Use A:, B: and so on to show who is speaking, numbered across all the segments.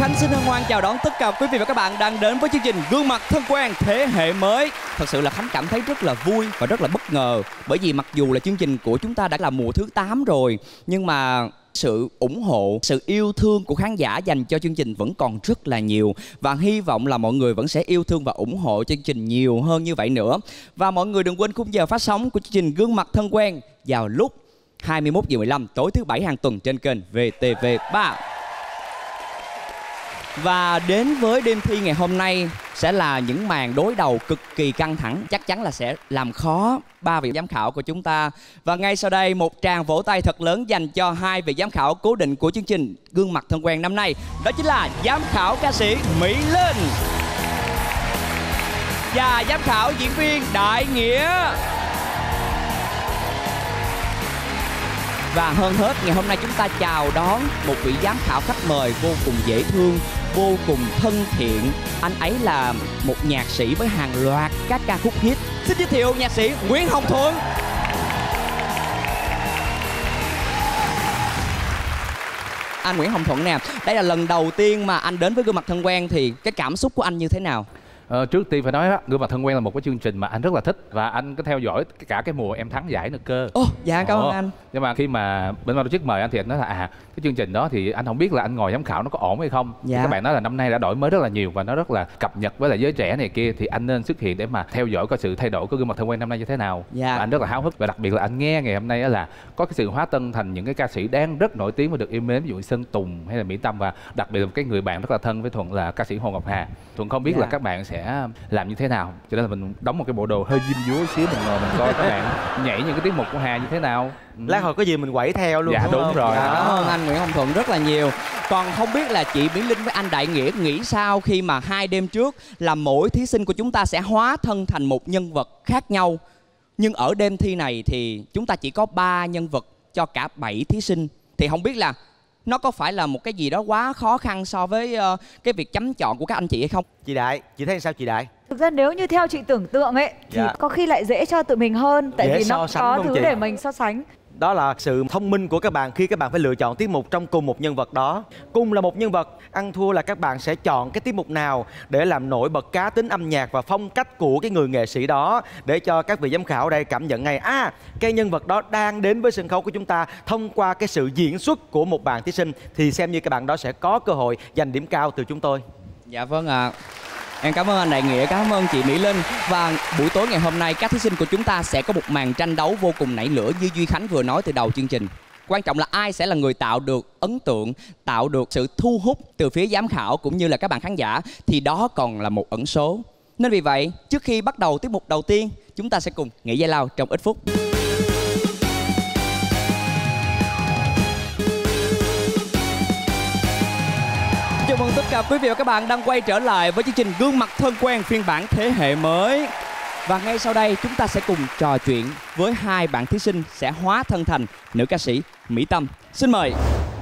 A: Khánh xin hân hoan chào đón tất cả quý vị và các bạn đang đến với chương trình Gương mặt thân quen thế hệ mới. Thật sự là Khánh cảm thấy rất là vui và rất là bất ngờ. Bởi vì mặc dù là chương trình của chúng ta đã là mùa thứ 8 rồi, nhưng mà sự ủng hộ, sự yêu thương của khán giả dành cho chương trình vẫn còn rất là nhiều. Và hy vọng là mọi người vẫn sẽ yêu thương và ủng hộ chương trình nhiều hơn như vậy nữa. Và mọi người đừng quên khung giờ phát sóng của chương trình Gương mặt thân quen vào lúc 21h15 tối thứ Bảy hàng tuần trên kênh VTV3. Và đến với đêm thi ngày hôm nay sẽ là những màn đối đầu cực kỳ căng thẳng, chắc chắn là sẽ làm khó ba vị giám khảo của chúng ta. Và ngay sau đây một tràng vỗ tay thật lớn dành cho hai vị giám khảo cố định của chương trình Gương mặt thân quen năm nay. Đó chính là giám khảo ca sĩ Mỹ Linh và giám khảo diễn viên Đại Nghĩa. Và hơn hết, ngày hôm nay chúng ta chào đón một vị giám khảo khách mời vô cùng dễ thương, vô cùng thân thiện. Anh ấy là một nhạc sĩ với hàng loạt các ca khúc hit. Xin giới thiệu nhạc sĩ Nguyễn Hồng Thuận. Anh Nguyễn Hồng Thuận nè, đây là lần đầu tiên mà anh đến với Gương mặt thân quen thì cái cảm xúc của anh như thế nào?
B: Trước tiên phải nói đó, Gương mặt thân quen là một cái chương trình mà anh rất là thích và anh có theo dõi cả cái mùa em thắng giải nữa cơ.
A: Dạ cảm ơn anh.
B: Nhưng mà khi mà bên ban tổ chức mời anh thì anh nói là cái chương trình đó thì anh không biết là anh ngồi giám khảo nó có ổn hay không. Dạ. Các bạn nói là năm nay đã đổi mới rất là nhiều và nó rất là cập nhật với lại giới trẻ này kia, thì anh nên xuất hiện để mà theo dõi coi sự thay đổi của Gương mặt thân quen năm nay như thế nào. Dạ. Và anh rất là háo hức và đặc biệt là anh nghe ngày hôm nay là có cái sự hóa tân thành những cái ca sĩ đang rất nổi tiếng và được yêu mến, ví dụ như Sơn Tùng hay là Mỹ Tâm, và đặc biệt là một cái người bạn rất là thân với Thuận là ca sĩ Hồ Ngọc Hà. Thuận không biết là các bạn sẽ làm như thế nào, cho nên là mình đóng một cái bộ đồ hơi diêm dúa xíu, mình ngồi mình coi các bạn nhảy những cái tiết mục của Hà như thế nào.
C: Lát hồi có gì mình quẩy theo luôn.
B: Dạ đúng rồi.
A: Dạ, cảm ơn anh Nguyễn Hồng Thuận rất là nhiều. Còn không biết là chị Mỹ Linh với anh Đại Nghĩa nghĩ sao khi mà 2 đêm trước là mỗi thí sinh của chúng ta sẽ hóa thân thành một nhân vật khác nhau, nhưng ở đêm thi này thì chúng ta chỉ có 3 nhân vật cho cả 7 thí sinh. Thì không biết là nó có phải là một cái gì đó quá khó khăn so với cái việc chấm chọn của các anh chị hay không?
C: Chị Đại, chị thấy sao chị Đại?
D: Thực ra nếu như theo chị tưởng tượng ấy thì có khi lại dễ cho tụi mình hơn, tại vì nó có thứ để mình so sánh.
C: Đó là sự thông minh của các bạn khi các bạn phải lựa chọn tiết mục trong cùng một nhân vật đó. Cùng là một nhân vật, ăn thua là các bạn sẽ chọn cái tiết mục nào để làm nổi bật cá tính âm nhạc và phong cách của cái người nghệ sĩ đó, để cho các vị giám khảo ở đây cảm nhận ngay cái nhân vật đó đang đến với sân khấu của chúng ta thông qua cái sự diễn xuất của một bạn thí sinh, thì xem như các bạn đó sẽ có cơ hội giành điểm cao từ chúng tôi.
A: Dạ vâng ạ. Em cảm ơn anh Đại Nghĩa, cảm ơn chị Mỹ Linh. Và buổi tối ngày hôm nay các thí sinh của chúng ta sẽ có một màn tranh đấu vô cùng nảy lửa như Duy Khánh vừa nói từ đầu chương trình. Quan trọng là ai sẽ là người tạo được ấn tượng, tạo được sự thu hút từ phía giám khảo cũng như là các bạn khán giả, thì đó còn là một ẩn số. Nên vì vậy, trước khi bắt đầu tiết mục đầu tiên, chúng ta sẽ cùng nghỉ giải lao trong ít phút. Chào mừng tất cả quý vị và các bạn đang quay trở lại với chương trình Gương mặt thân quen phiên bản thế hệ mới. Và ngay sau đây chúng ta sẽ cùng trò chuyện với hai bạn thí sinh sẽ hóa thân thành nữ ca sĩ Mỹ Tâm. Xin mời.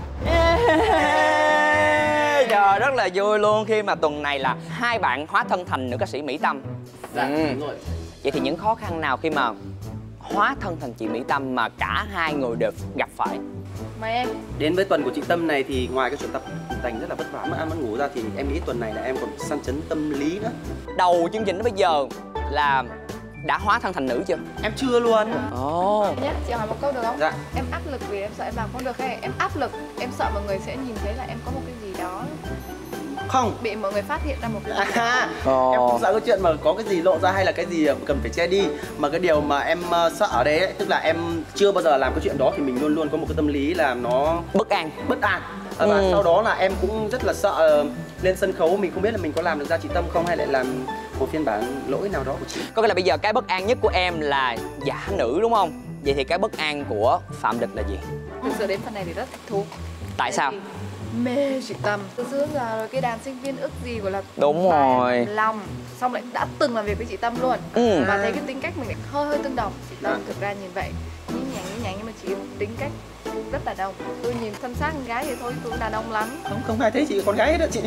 A: Trời, rất là vui luôn khi mà tuần này là hai bạn hóa thân thành nữ ca sĩ Mỹ Tâm. Dạ, đúng rồi. Vậy thì những khó khăn nào khi mà hóa thân thành chị Mỹ Tâm mà cả hai người đều gặp phải?
E: Mời em. Đến với tuần của chị Tâm này thì ngoài cái chuyện tập tành rất là vất vả mà ăn mất ngủ ra, thì em nghĩ tuần này là em còn săn chấn tâm lý nữa.
A: Đầu chương trình đến bây giờ là đã hóa thân thành nữ chưa?
E: Em chưa luôn.
F: Nhá, chị hỏi một câu được không?
E: Dạ.
F: Em áp lực vì em sợ em làm không được, hay em áp lực em sợ mọi người sẽ nhìn thấy là em có một cái gì đó
E: không
F: bị mọi người phát hiện ra một cái gì
E: em không sợ cái chuyện mà có cái gì lộ ra hay là cái gì cần phải che đi, mà cái điều mà em sợ ở đấy ấy, tức là em chưa bao giờ làm cái chuyện đó, thì mình luôn luôn có một cái tâm lý là nó bất an. Và sau đó là em cũng rất là sợ lên sân khấu mình không biết là mình có làm được ra chị Tâm không, hay lại làm một phiên bản lỗi nào đó của chị.
A: Có nghĩa là bây giờ cái bất an nhất của em là giả nữ đúng không? Vậy thì cái bất an của Phạm Địch là gì?
F: Thực sự đến phần này thì rất thích thú.
A: Tại sao?
F: Mê chị Tâm. Từ xưa giờ rồi cái đàn sinh viên ước gì gọi là
A: đúng rồi
F: lòng, xong lại đã từng làm việc với chị Tâm luôn. Và thấy cái tính cách mình lại hơi tương đồng. Chị Tâm thực ra nhìn vậy nhí nhảnh nhưng mà chị tính cách rất là đông. Tôi nhìn thân xác con gái thì thôi, tôi đàn ông lắm.
E: Không ai thấy chị con gái hết đó chị.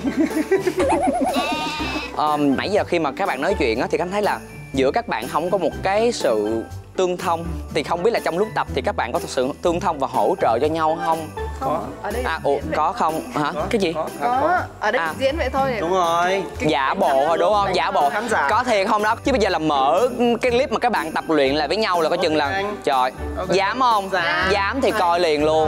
A: Nãy giờ khi mà các bạn nói chuyện á, thì anh thấy là giữa các bạn không có một cái sự tương thông, thì không biết là trong lúc tập thì các bạn có thực sự tương thông và hỗ trợ cho nhau không?
F: Ở đây
G: có không hả? Cái gì?
F: Có. Ở đây diễn vậy thôi.
E: Đúng rồi.
G: Giả bộ thôi đúng không? Giả bộ. Có thiệt không đó? Chứ bây giờ là mở cái clip mà các bạn tập luyện lại với nhau là có chừng là trời. Dám không? Dám thì coi liền luôn.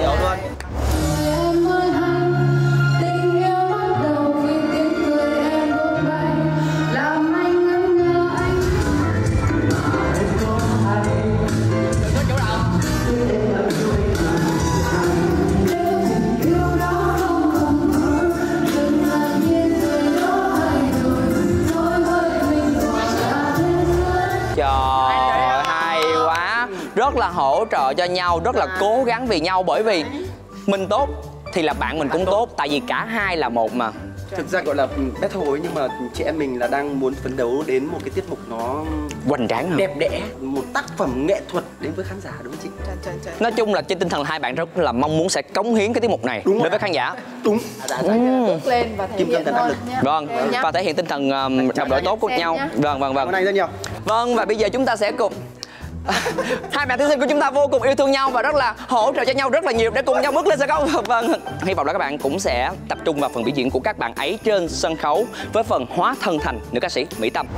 G: Trời, hay quá. Rất là hỗ trợ cho nhau, rất là cố gắng vì nhau. Bởi vì mình tốt thì là bạn mình cũng tốt. Tại vì cả hai là một mà.
E: Thực ra gọi là battle ấy, nhưng mà chị em mình là đang muốn phấn đấu đến một cái tiết mục nó
G: hoành tráng hơn,
E: đẹp đẽ, một tác phẩm nghệ thuật đến với khán giả, đúng không chị?
G: Nói chung là trên tinh thần hai bạn rất là mong muốn sẽ cống hiến cái tiết mục này đến với khán giả.
E: Đúng.
F: Bước lên và thể hiện thôi nhá.
G: Vâng, và thể hiện tinh thần đồng đội tốt của nhau. Vâng.
E: Hôm nay rất nhiều.
G: Vâng, và bây giờ chúng ta sẽ cùng hai bạn thí sinh của chúng ta vô cùng yêu thương nhau và rất là hỗ trợ cho nhau rất là nhiều để cùng nhau bước lên sân khấu. Vâng, hy vọng là các bạn cũng sẽ tập trung vào phần biểu diễn của các bạn ấy trên sân khấu với phần hóa thân thành nữ ca sĩ Mỹ Tâm.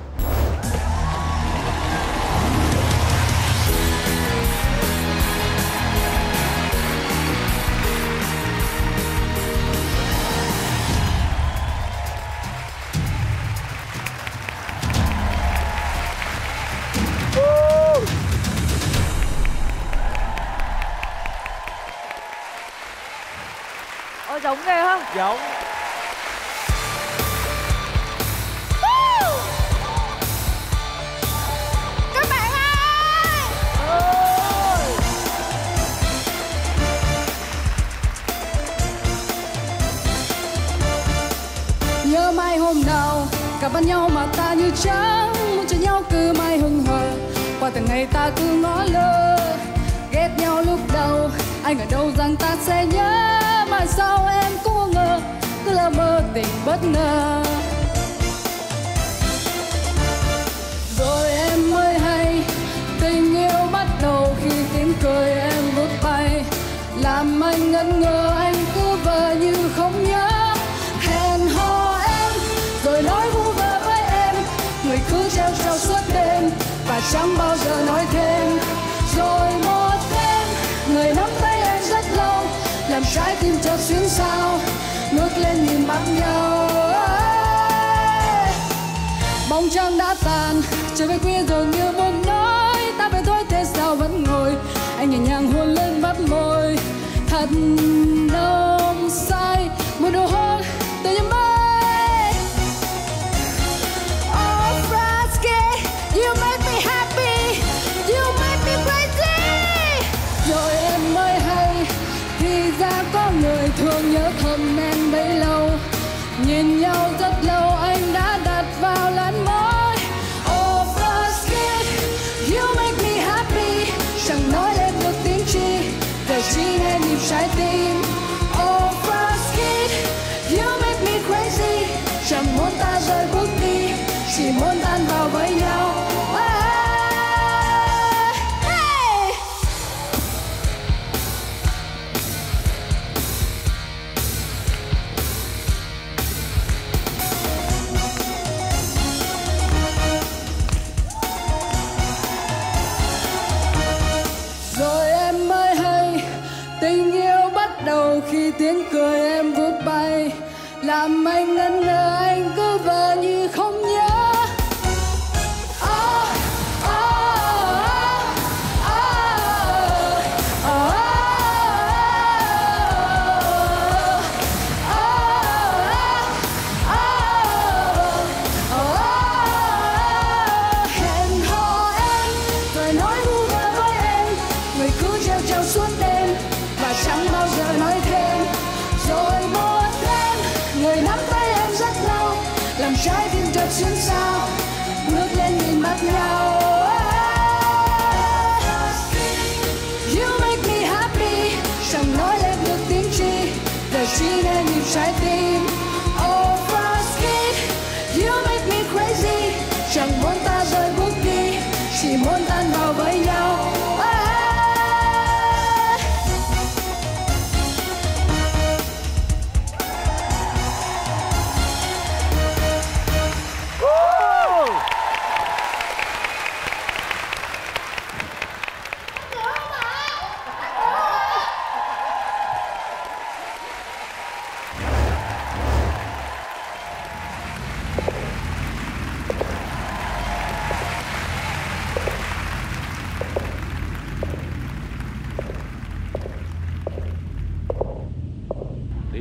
D: Giống ghê không?
C: Giống.
F: Các bạn ơi!
H: Nhớ mai hôm nào gặp bên nhau mà ta như trắng, muốn cho nhau cứ mãi hững hờ. Qua từng ngày ta cứ ngó lơ, ghét nhau lúc đầu, anh ở đâu rằng ta sẽ nhớ. Mà sao em cũng không ngờ, cứ là mơ tình bất ngờ. Rồi em mới hay tình yêu bắt đầu khi tiếng cười em vút bay, làm anh ngẩn ngơ, anh cứ vờ như không nhớ. Hẹn hò em rồi nói vu vơ với em, người cứ treo treo suốt đêm và chẳng bao giờ nói thêm. Rồi một đêm người nắm tay em rất lâu, làm trái tim chợt xuyến xao, ngước lên nhìn mắt nhau. Bóng trăng đã tàn, trời về khuya dường như muốn nói ta về thôi, thế sao vẫn ngồi. Anh nhẹ nhàng hôn lên mắt môi, thật nồng say một nụ hôn từ những mây. Oh Frosky, you make me happy, you make me crazy. Rồi em mới hay thì ra có người thương nhớ thầm em bấy lâu, nhìn nhau rất lâu anh đã đặt vào làn môi. Oh Frosky, you make me happy, chẳng nói lên được tiếng chi, giờ chỉ nghe nhịp trái tim. Oh Frosky, you make me crazy, chẳng muốn ta rời bước đi, chỉ muốn tan vào với nhau. Khi tiếng cười em vút bay, làm anh ngẩn ngơ, anh cứ vờ như không nhớ. Hẹn hò em rồi nói vu vơ với em, người cứ treo treo suốt đêm và chẳng bao giờ nói thêm. Rồi một đêm người nắm tay em rất lâu, làm trái tim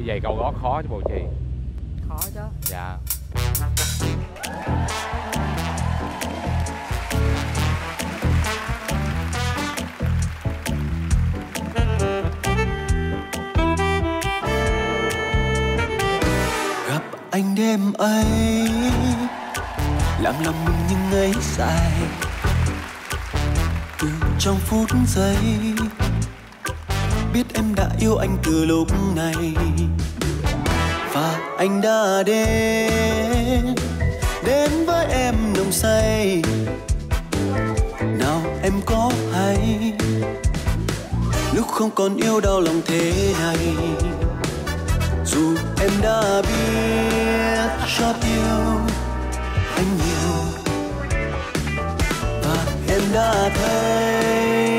B: Giày cao gót khó chứ bộ chị.
D: Khó chứ.
B: Dạ.
I: Gặp anh đêm ấy, làm lòng mình những ngây dài. Từ trong phút giây, biết em đã yêu anh từ lúc này. Và anh đã đến với em nồng say. Nào em có hay lúc không còn yêu đau lòng thế này. Dù em đã biết chót yêu anh nhiều, và em đã thấy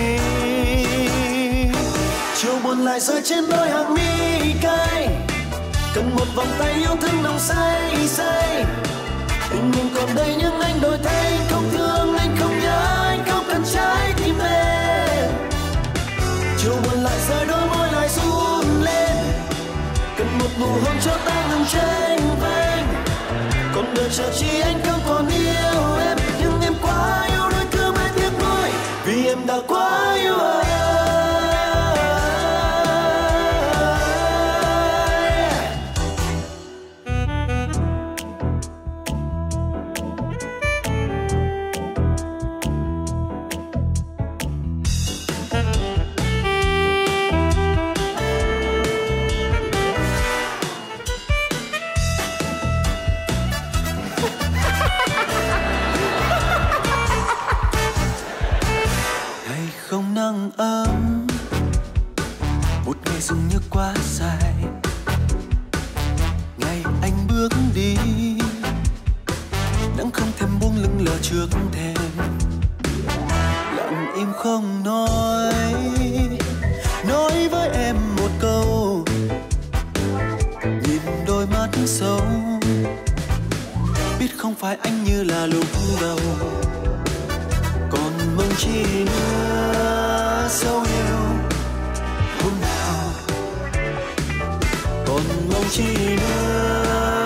I: chiều buồn lại rơi trên đôi hàng mi cay. Cần một vòng tay yêu thương nồng say say. Tình mình còn đây nhưng anh đổi thay. Không thương anh không nhớ anh không cần trái tim em. Chiều buồn lại rơi đôi môi lại run lên. Cần một nụ hôn cho ta ngừng tranh vênh. Còn đời chờ chi anh không còn yêu em. Nhưng em quá yêu đôi cứ mãi tiếc nuối. Vì em đã quá yêu anh. Không nắng ấm, một ngày dường như quá dài. Ngày anh bước đi, nắng không thèm buông lưng lờ trước thềm. Lặng im không nói với em một câu. Nhìn đôi mắt sâu, biết không phải anh như là lúc đầu. Còn mong chi nữa sâu yêu hôm nào. Còn mong chi nữa.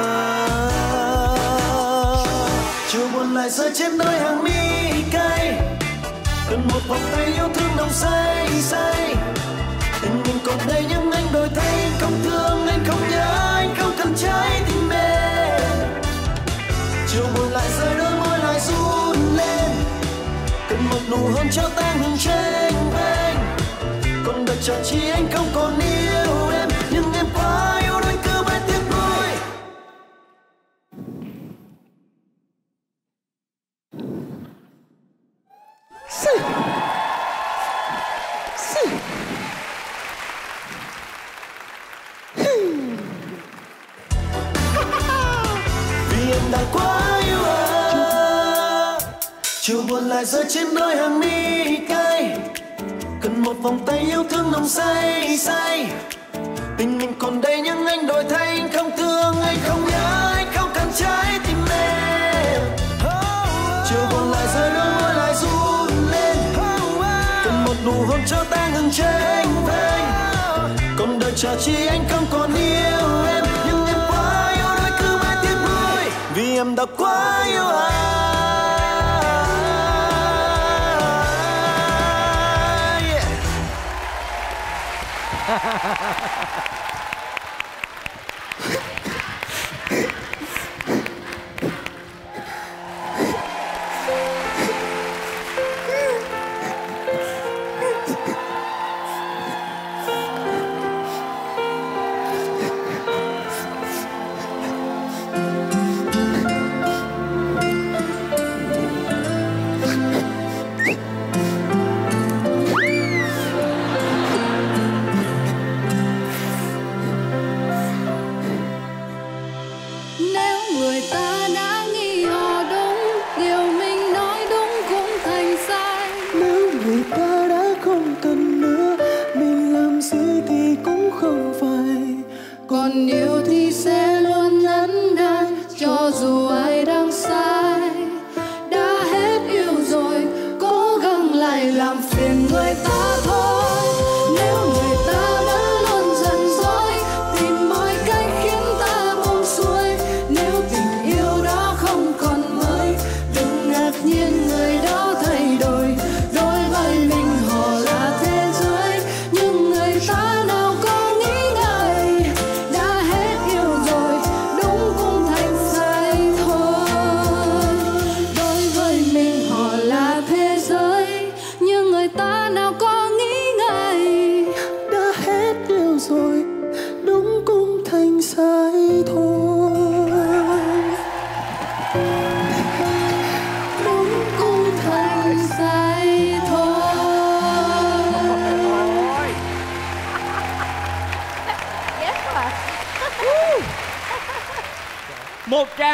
I: Chiều buồn lại rơi trên đôi hàng mi cay. Cần một vòng tay yêu thương nồng say say. Tình mình còn đây nhưng anh đổi thay. Không thương anh không nhớ anh không cần trái tim em. Chiều buồn lại rơi đôi môi lại run lên. Cần một nụ hôn cho ta ngừng tranh vênh. Còn đời chờ chi anh không còn yêu em. Nhưng em quá yêu đôi cứ mãi tiếc nuối. Vì em đã quá yêu anh. Chiều buồn lại rơi trên đôi hàng mi cay. Cần một vòng tay yêu thương nồng say say. Tình mình còn đây nhưng anh đổi thay. Anh không thương anh không nhớ anh không cần trái tim em. Chiều buồn lại rơi đôi môi lại run lên. Cần một nụ hôn cho ta ngừng tranh vênh. Còn đời chờ chi anh không còn yêu em. Nhưng em quá yêu đôi cứ mãi tiếc nuối. Vì em đã quá yêu anh.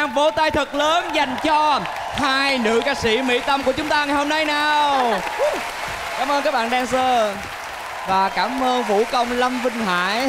A: tràng vỗ tay thật lớn dành cho hai nữ ca sĩ Mỹ Tâm của chúng ta ngày hôm nay nào. Cảm ơn các bạn dancer và cảm ơn vũ công Lâm Vinh Hải.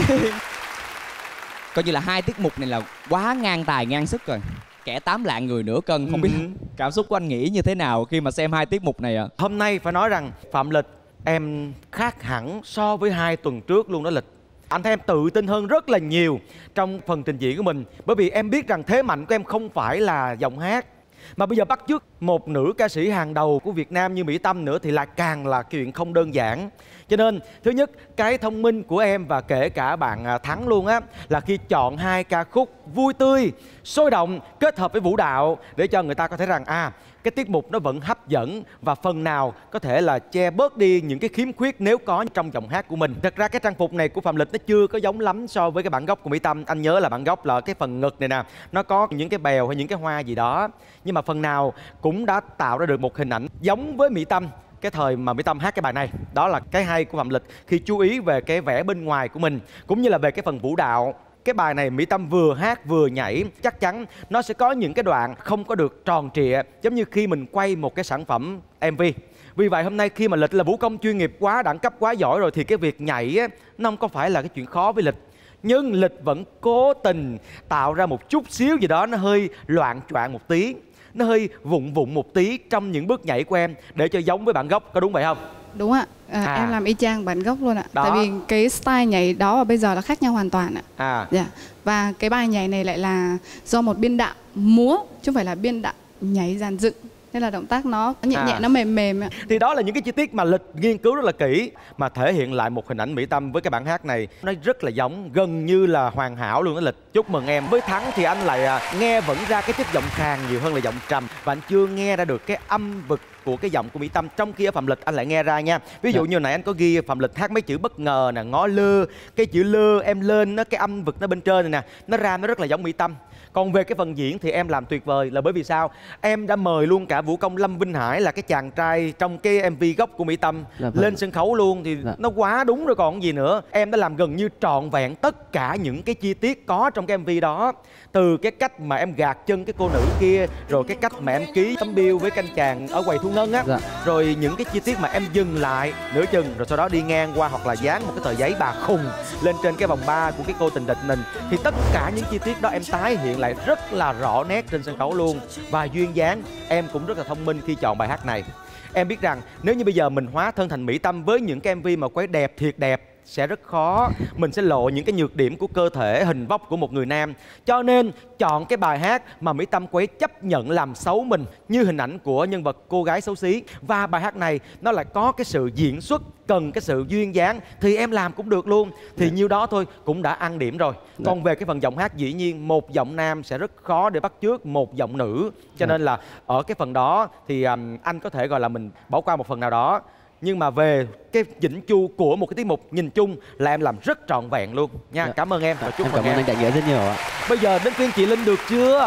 A: Coi như là hai tiết mục này là quá ngang tài ngang sức rồi. Kẻ 8 lạng người nửa cân. Không biết cảm xúc của anh nghĩ như thế nào khi mà xem hai tiết mục này ạ?
C: Hôm nay phải nói rằng Phạm Lịch em khác hẳn so với 2 tuần trước luôn đó Lịch. Anh thấy em tự tin hơn rất là nhiều trong phần trình diễn của mình. Bởi vì em biết rằng thế mạnh của em không phải là giọng hát, mà bây giờ bắt chước một nữ ca sĩ hàng đầu của Việt Nam như Mỹ Tâm nữa thì là càng là chuyện không đơn giản. Cho nên thứ nhất, cái thông minh của em và kể cả bạn Thắng luôn á, là khi chọn 2 ca khúc vui tươi, sôi động kết hợp với vũ đạo để cho người ta có thể rằng cái tiết mục nó vẫn hấp dẫn và phần nào có thể là che bớt đi những cái khiếm khuyết nếu có trong giọng hát của mình. Thật ra cái trang phục này của Phạm Lịch nó chưa có giống lắm so với cái bản gốc của Mỹ Tâm. Anh nhớ là bản gốc là cái phần ngực này nè, nó có những cái bèo hay những cái hoa gì đó, nhưng mà phần nào cũng đã tạo ra được một hình ảnh giống với Mỹ Tâm cái thời mà Mỹ Tâm hát cái bài này. Đó là cái hay của Phạm Lịch khi chú ý về cái vẻ bên ngoài của mình cũng như là về cái phần vũ đạo. Cái bài này Mỹ Tâm vừa hát vừa nhảy, chắc chắn nó sẽ có những cái đoạn không có được tròn trịa giống như khi mình quay một cái sản phẩm MV. Vì vậy hôm nay khi mà Lịch là vũ công chuyên nghiệp quá, đẳng cấp quá giỏi rồi thì cái việc nhảy á, nó không có phải là cái chuyện khó với Lịch. Nhưng Lịch vẫn cố tình tạo ra một chút xíu gì đó nó hơi loạn choạng một tí, nó hơi vụng vụng một tí trong những bước nhảy của em để cho giống với bản gốc, có đúng vậy không?
J: Đúng ạ. Em làm y chang bản gốc luôn ạ. Tại vì cái style nhảy đó và bây giờ là khác nhau hoàn toàn ạ. Dạ. Và cái bài nhảy này lại là do một biên đạo múa chứ không phải là biên đạo nhảy dàn dựng, nên là động tác nó nhẹ nhẹ, nó mềm mềm ạ.
C: Thì đó là những cái chi tiết mà Lịch nghiên cứu rất là kỹ mà thể hiện lại một hình ảnh Mỹ Tâm với cái bản hát này nó rất là giống, gần như là hoàn hảo luôn đó Lịch. Chúc mừng em. Với Thắng thì anh lại nghe vẫn ra cái chất giọng khàn nhiều hơn là giọng trầm, và anh chưa nghe ra được cái âm vực của cái giọng của Mỹ Tâm, trong khi ở Phạm Lịch anh lại nghe ra nha. Ví dụ như nãy anh có ghi Phạm Lịch hát mấy chữ bất ngờ nè, ngó lơ, cái chữ lơ em lên nó, cái âm vực nó bên trên này nè, nó ra nó rất là giống Mỹ Tâm. Còn về cái phần diễn thì em làm tuyệt vời là bởi vì sao? Em đã mời luôn cả vũ công Lâm Vinh Hải là cái chàng trai trong cái MV gốc của Mỹ Tâm lên sân khấu luôn thì nó quá đúng rồi còn gì nữa. Em đã làm gần như trọn vẹn tất cả những cái chi tiết có trong cái MV đó. Từ cái cách mà em gạt chân cái cô nữ kia, rồi cái cách mà em ký tấm bill với canh chàng ở quầy thu ngân á, rồi những cái chi tiết mà em dừng lại nửa chừng rồi sau đó đi ngang qua hoặc là dán một cái tờ giấy bà khùng lên trên cái vòng ba của cái cô tình địch mình, thì tất cả những chi tiết đó em tái hiện lại rất là rõ nét trên sân khấu luôn. Và duyên dáng em cũng rất là thông minh khi chọn bài hát này. Em biết rằng nếu như bây giờ mình hóa thân thành Mỹ Tâm với những cái MV mà quấy đẹp thiệt đẹp sẽ rất khó, mình sẽ lộ những cái nhược điểm của cơ thể, hình vóc của một người nam. Cho nên chọn cái bài hát mà Mỹ Tâm quấy chấp nhận làm xấu mình như hình ảnh của nhân vật cô gái xấu xí. Và bài hát này nó lại có cái sự diễn xuất, cần cái sự duyên dáng thì em làm cũng được luôn. Thì nhiêu đó thôi cũng đã ăn điểm rồi. Còn về cái phần giọng hát dĩ nhiên một giọng nam sẽ rất khó để bắt chước một giọng nữ. Cho nên là ở cái phần đó thì anh có thể gọi là mình bỏ qua một phần nào đó. Nhưng mà về cái chỉnh chu của một cái tiết mục nhìn chung là em làm rất trọn vẹn luôn nha. Cảm ơn em và chúc mừng em.
K: Cảm ơn anh Đại Nghĩa rất nhiều ạ.
C: Bây giờ đến phiên chị Linh được chưa?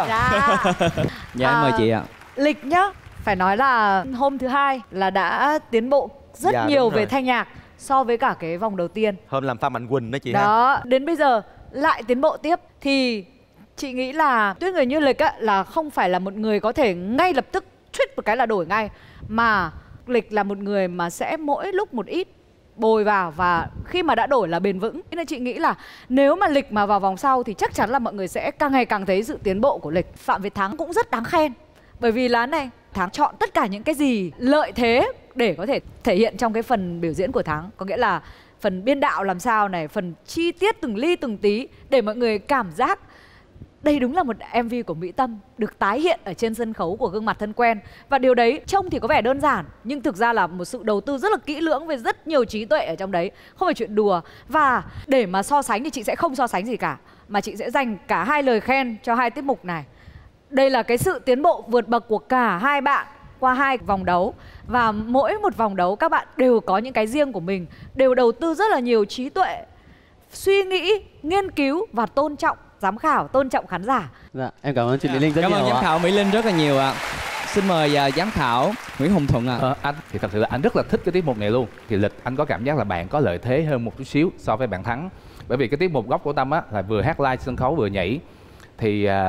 A: Dạ em mời chị ạ.
D: Lịch nhá, phải nói là hôm thứ hai là đã tiến bộ rất nhiều về thanh nhạc so với cả cái vòng đầu tiên.
C: Hôm làm Phan Mạnh Quỳnh đó chị
D: đó,
C: ha.
D: Đến bây giờ lại tiến bộ tiếp thì chị nghĩ là Tuyết người như Lịch á, là không phải là một người có thể ngay lập tức tweet một cái là đổi ngay, mà Lịch là một người mà sẽ mỗi lúc một ít bồi vào, và khi mà đã đổi là bền vững. Nên chị nghĩ là nếu mà Lịch mà vào vòng sau thì chắc chắn là mọi người sẽ càng ngày càng thấy sự tiến bộ của Lịch. Phạm Việt Thắng cũng rất đáng khen, bởi vì là này, Thắng chọn tất cả những cái gì lợi thế để có thể thể hiện trong cái phần biểu diễn của Thắng. Có nghĩa là phần biên đạo làm sao này, phần chi tiết từng ly từng tí để mọi người cảm giác đây đúng là một MV của Mỹ Tâm được tái hiện ở trên sân khấu của Gương Mặt Thân Quen. Và điều đấy trông thì có vẻ đơn giản, nhưng thực ra là một sự đầu tư rất là kỹ lưỡng với rất nhiều trí tuệ ở trong đấy, không phải chuyện đùa. Và để mà so sánh thì chị sẽ không so sánh gì cả, mà chị sẽ dành cả 2 lời khen cho 2 tiết mục này. Đây là cái sự tiến bộ vượt bậc của cả 2 bạn qua 2 vòng đấu. Và mỗi một vòng đấu các bạn đều có những cái riêng của mình, đều đầu tư rất là nhiều trí tuệ, suy nghĩ, nghiên cứu và tôn trọng giám khảo, tôn trọng khán giả.
K: Dạ, em cảm ơn chị Mỹ Linh rất nhiều.
A: Cảm ơn giám khảo Mỹ Linh rất là nhiều ạ. Xin mời giám khảo Nguyễn Hùng Thuận ạ.
B: Anh thì thật sự là anh rất là thích cái tiết mục này luôn. Thì Lịch anh có cảm giác là bạn có lợi thế hơn một chút xíu so với bạn Thắng. Bởi vì cái tiết mục gốc của Tâm á là vừa hát live sân khấu vừa nhảy. Thì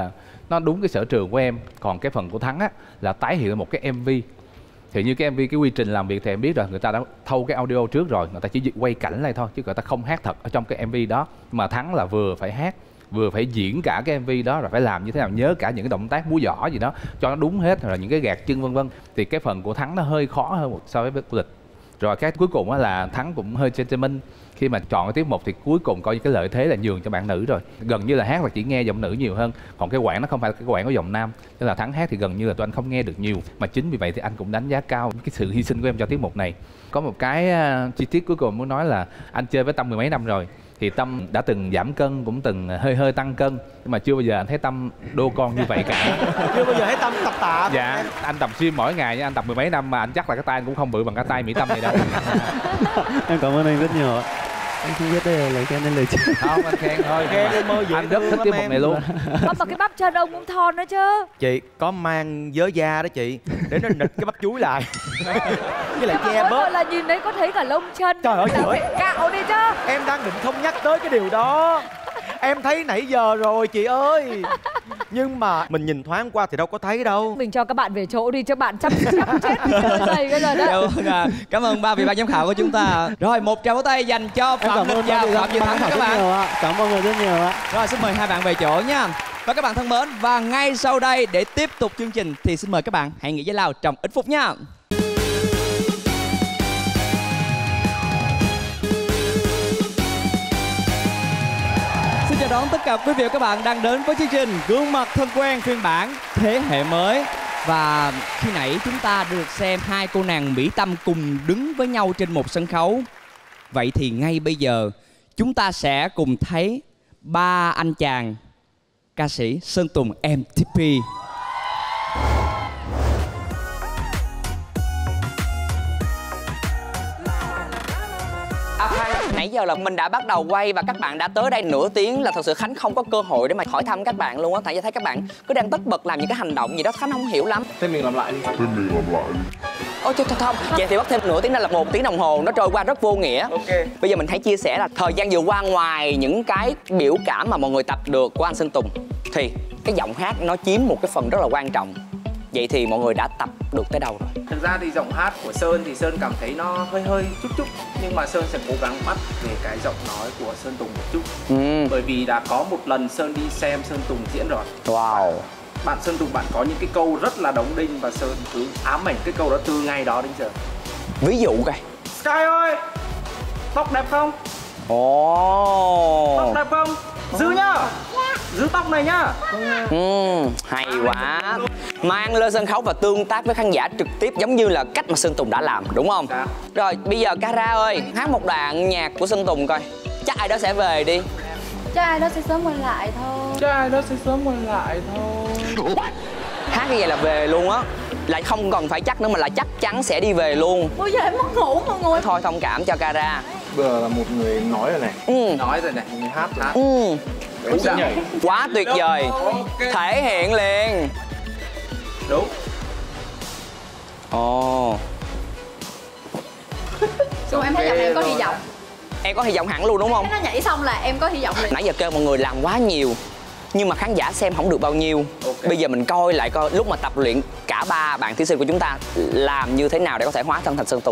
B: nó đúng cái sở trường của em. Còn cái phần của Thắng á là tái hiện một cái MV. Thì như cái MV, cái quy trình làm việc thì em biết rồi, người ta đã thâu cái audio trước rồi, người ta chỉ quay cảnh lại thôi chứ người ta không hát thật ở trong cái MV đó. Mà Thắng là vừa phải hát, vừa phải diễn cả cái MV đó, rồi phải làm như thế nào, nhớ cả những cái động tác múa giỏ gì đó cho nó đúng hết, rồi những cái gạt chân vân vân. Thì cái phần của Thắng nó hơi khó hơn so với của Lịch. Rồi cái cuối cùng á là Thắng cũng hơi gentleman khi mà chọn cái tiết mục, thì cuối cùng coi cái lợi thế là nhường cho bạn nữ rồi. Gần như là hát là chỉ nghe giọng nữ nhiều hơn, còn cái quãng nó không phải là cái quãng của giọng nam, nên là Thắng hát thì gần như là tụi anh không nghe được nhiều. Mà chính vì vậy thì anh cũng đánh giá cao cái sự hy sinh của em cho tiết mục này. Có một cái chi tiết cuối cùng muốn nói là anh chơi với Tâm 10 mấy năm rồi, thì Tâm đã từng giảm cân, cũng từng hơi tăng cân, nhưng mà chưa bao giờ anh thấy Tâm đô con như vậy cả.
C: Chưa bao giờ thấy Tâm tập tạ.
B: Dạ, anh tập gym mỗi ngày nha, anh tập 10 mấy năm mà anh chắc là cái tay anh cũng không bự bằng cái tay Mỹ Tâm này đâu.
K: Em cảm ơn anh rất nhiều ạ. Anh không biết đây là lời khen hay lời chê.
B: Không, anh khen thôi. Anh rất thích tiết mục này luôn.
D: Mà cái bắp chân ông cũng thon đó chứ.
C: Chị có mang vớ da đó chị, để nó nịt cái bắp chuối lại. Với lại che bớt.
D: Là nhìn đấy có thấy cả lông chân.
C: Trời ơi,
D: phải cạo đi chứ.
C: Em đang định không nhắc tới cái điều đó. Em thấy nãy giờ rồi chị ơi. Nhưng mà mình nhìn thoáng qua thì đâu có thấy đâu.
D: Mình cho các bạn về chỗ đi, cho bạn chăm chết thầy cái rồi đó.
A: Cảm ơn ba vị ban giám khảo của chúng ta. Rồi, một tràng vỗ tay dành cho Phạm Lịch và Phạm Duy Thắng các bạn.
K: Cảm ơn rất nhiều ạ.
A: Rồi, xin mời hai bạn về chỗ nha. Và các bạn thân mến, và ngay sau đây để tiếp tục chương trình thì xin mời các bạn hãy nghỉ giải lao trong ít phút nha. Chào đón tất cả quý vị và các bạn đang đến với chương trình Gương mặt thân quen phiên bản thế hệ mới. Và khi nãy chúng ta được xem hai cô nàng Mỹ Tâm cùng đứng với nhau trên một sân khấu. Vậy thì ngay bây giờ chúng ta sẽ cùng thấy ba anh chàng ca sĩ Sơn Tùng MTP.
G: Nãy giờ là mình đã bắt đầu quay và các bạn đã tới đây nửa tiếng, là thật sự Khánh không có cơ hội để mà hỏi thăm các bạn luôn á. Tại vì thấy các bạn cứ đang tất bật làm những cái hành động gì đó, Khánh không hiểu lắm.
L: Thế mình làm lại đi.
G: Ôi thôi không, vậy thì mất thêm nửa tiếng, đó là 1 tiếng đồng hồ, nó trôi qua rất vô nghĩa.
L: Ok.
G: Bây giờ mình hãy chia sẻ là thời gian vừa qua, ngoài những cái biểu cảm mà mọi người tập được của anh Sơn Tùng, thì cái giọng hát nó chiếm một cái phần rất là quan trọng. Vậy thì mọi người đã tập được tới đâu rồi?
L: Thực ra thì giọng hát của Sơn thì Sơn cảm thấy nó hơi chút, nhưng mà Sơn sẽ cố gắng bắt về cái giọng nói của Sơn Tùng một chút. Bởi vì đã có một lần Sơn đi xem Sơn Tùng diễn rồi.
G: Wow.
L: Bạn Sơn Tùng, bạn có những cái câu rất là đóng đinh và Sơn cứ ám ảnh cái câu đó từ ngày đó đến giờ.
G: Ví dụ coi.
L: Sky ơi, tóc đẹp không?
G: Ồ.
L: Tóc đẹp không? Giữ nhá. Giữ tóc này nhá.
G: Hay quá. Mang lên sân khấu và tương tác với khán giả trực tiếp giống như là cách mà Sơn Tùng đã làm, đúng không?
L: Dạ.
G: Rồi bây giờ Cara ơi, hát một đoạn nhạc của Sơn Tùng coi. Chắc ai đó sẽ về đi.
F: Chắc ai đó sẽ sớm quay lại thôi.
L: Chắc ai đó sẽ sớm quay lại thôi.
G: Hát như vậy là về luôn á. Lại không cần phải chắc nữa mà là chắc chắn sẽ đi về luôn.
F: Ôi giờ em mất ngủ mọi người.
G: Thôi thông cảm cho Cara.
L: Bây giờ là một người nói rồi này. Nói rồi này, một người hát rồi.
G: Em sẽ nhảy. Quá tuyệt vời.
L: Okay.
G: Thể hiện liền.
L: Đúng.
G: Ồ.
F: Xong em thấy giọng này em có hy vọng.
G: Em có hy vọng hẳn luôn đúng không?
F: Nó nhảy xong là em có hy vọng liền.
G: Nãy giờ kêu mọi người làm quá nhiều nhưng mà khán giả xem không được bao nhiêu. Bây giờ mình coi lại coi lúc mà tập luyện cả ba bạn thí sinh của chúng ta làm như thế nào để có thể hóa thân thành Sơn Tùng.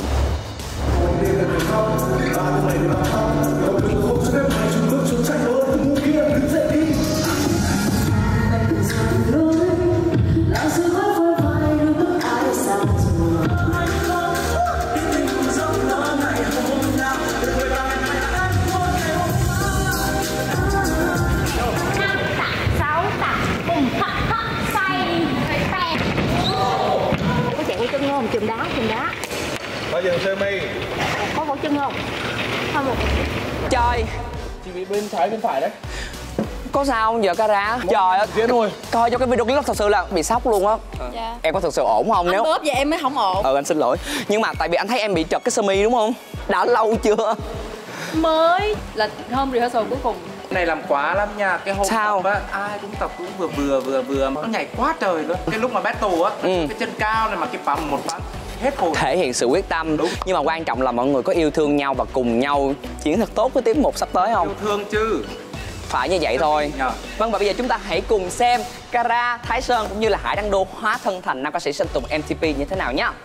F: Chùm đá.
L: Có dừng sơ mi.
F: Có vỗ chân không? Không.
G: Trời.
L: Chị bị bên trái bên phải đấy.
G: Có sao không giờ Cara? Trời ơi.
L: Diễn thôi.
G: Coi cho cái video clip thật sự là bị sốc luôn á.
F: Dạ.
G: Em có thật sự ổn không?
F: Anh bóp vậy em mới không ổn.
G: Anh xin lỗi. Nhưng mà tại vì anh thấy em bị trật cái sơ mi đúng không? Đã lâu chưa?
F: Mới là hôm rehearsal cuối cùng.
L: Cái này làm quá lắm nha. Cái hôm
G: sao?
L: Tập á, ai cũng tập cũng vừa mà nó nhảy quá trời luôn. Cái lúc mà battle á, cái chân cao này mà cái bấm một phát hết hồn.
G: Thể hiện sự quyết tâm.
L: Đúng.
G: Nhưng mà quan trọng là mọi người có yêu thương nhau và cùng nhau diễn thật tốt với tiết mục sắp tới không?
L: Yêu thương chứ.
G: Phải như vậy thôi. Vâng, và bây giờ chúng ta hãy cùng xem Cara, Thái Sơn cũng như là Hải Đăng Đô hóa thân thành nam ca sĩ Sơn Tùng MTP như thế nào nhé.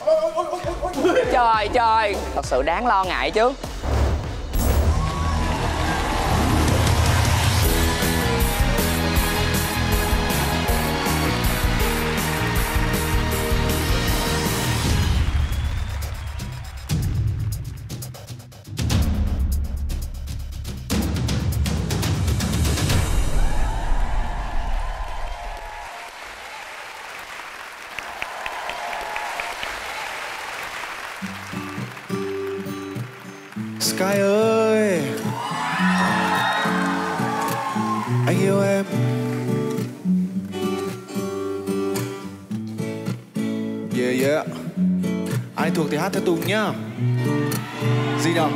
G: Trời trời, thật sự đáng lo ngại chứ.
I: Sky ơi, anh yêu em. Yeah yeah. Ai thuộc thì hát theo Tùng nhá. Gì nào?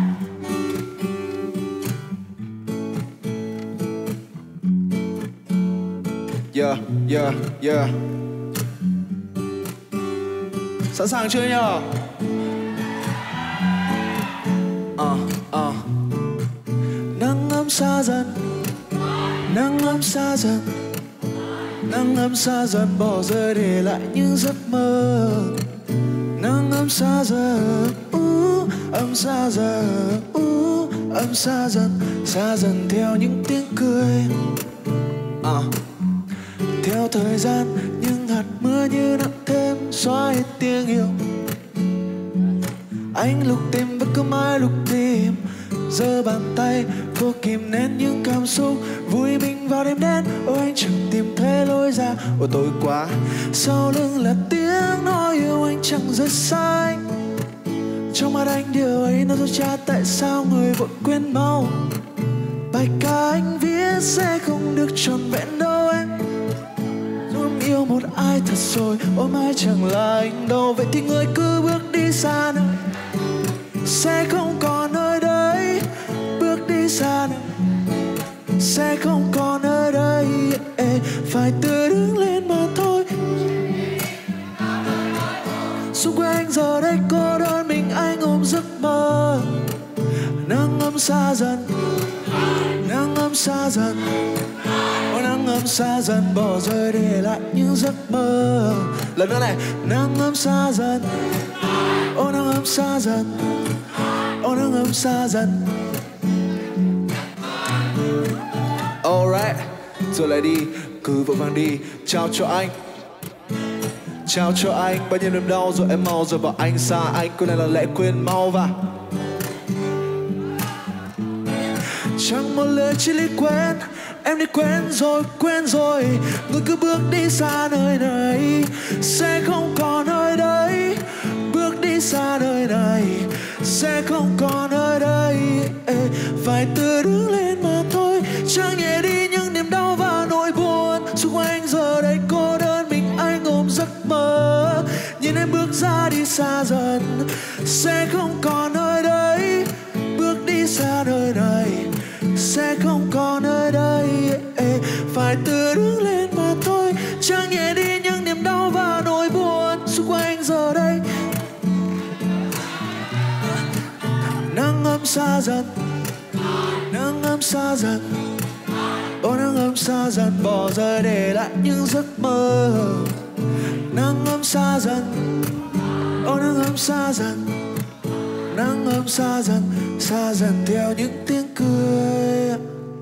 I: Yeah yeah yeah. Sẵn sàng chưa nhá? Nắng ấm xa dần, nắng ấm xa dần, nắng ấm xa dần bỏ rơi để lại những giấc mơ. Nắng ấm xa dần, ấm xa dần, ấm xa dần theo những tiếng cười. Theo thời gian những hạt mưa như nặng thêm xóa hết tiếng yêu. Anh lục tìm bất cứ mai lục tìm, giơ bàn tay vô kìm nén những cảm xúc vui mình vào đêm đen. Ôi anh chẳng tìm thấy lối ra, ôi tối quá. Sau lưng là tiếng nói yêu anh chẳng rất xa anh. Trong mắt anh điều ấy nó dối trá, tại sao người vội quên mau. Bài ca anh viết sẽ không được trọn vẹn đâu em. Dù em yêu một ai thật rồi, ôi mai chẳng là anh đâu. Vậy thì người cứ bước đi xa nơi, sẽ không còn nơi đấy. Bước đi xa nơi, sẽ không còn nơi đây. Phải tự đứng lên mà thôi. Xung quanh anh giờ đây cô đơn mình anh ôm giấc mơ. Nắng ấm xa dần, nắng ấm xa dần, ôi nắng ấm xa dần bỏ rơi để lại những giấc mơ. Lần nữa này, nắng ấm xa dần, ôi nắng ấm xa dần, ôi nắng ấm xa dần. Alright, rồi lại đi, cứ vội vàng đi, trao cho anh. Trao cho anh bao nhiêu niềm đau rồi em mau rồi bảo anh xa anh. Cô này là lẽ quên mau và chẳng một lời chỉ lý quên. Em đi quên rồi. Người cứ bước đi xa nơi này, sẽ không còn nơi đây. Bước đi xa nơi này, sẽ không còn nơi đây. Phải tự đứng lên mà thôi. Chẳng nhẹ đi những niềm đau và nỗi buồn. Xung quanh anh giờ đây cô đơn mình anh ôm giấc mơ. Nhìn em bước ra đi xa dần, sẽ không còn nơi đây. Bước đi xa nơi này, sẽ không còn nơi đây. Phải tự đứng lên mà thôi. Chẳng nhẹ đi những niềm đau và nỗi buồn. Xung quanh anh giờ đây nắng ấm xa dần, nắng ấm xa dần, ôi nắng ấm xa dần bỏ rơi để lại những giấc mơ. Nắng ấm xa dần, ôi nắng ấm xa dần, nắng ấm xa dần theo những tiếng cười.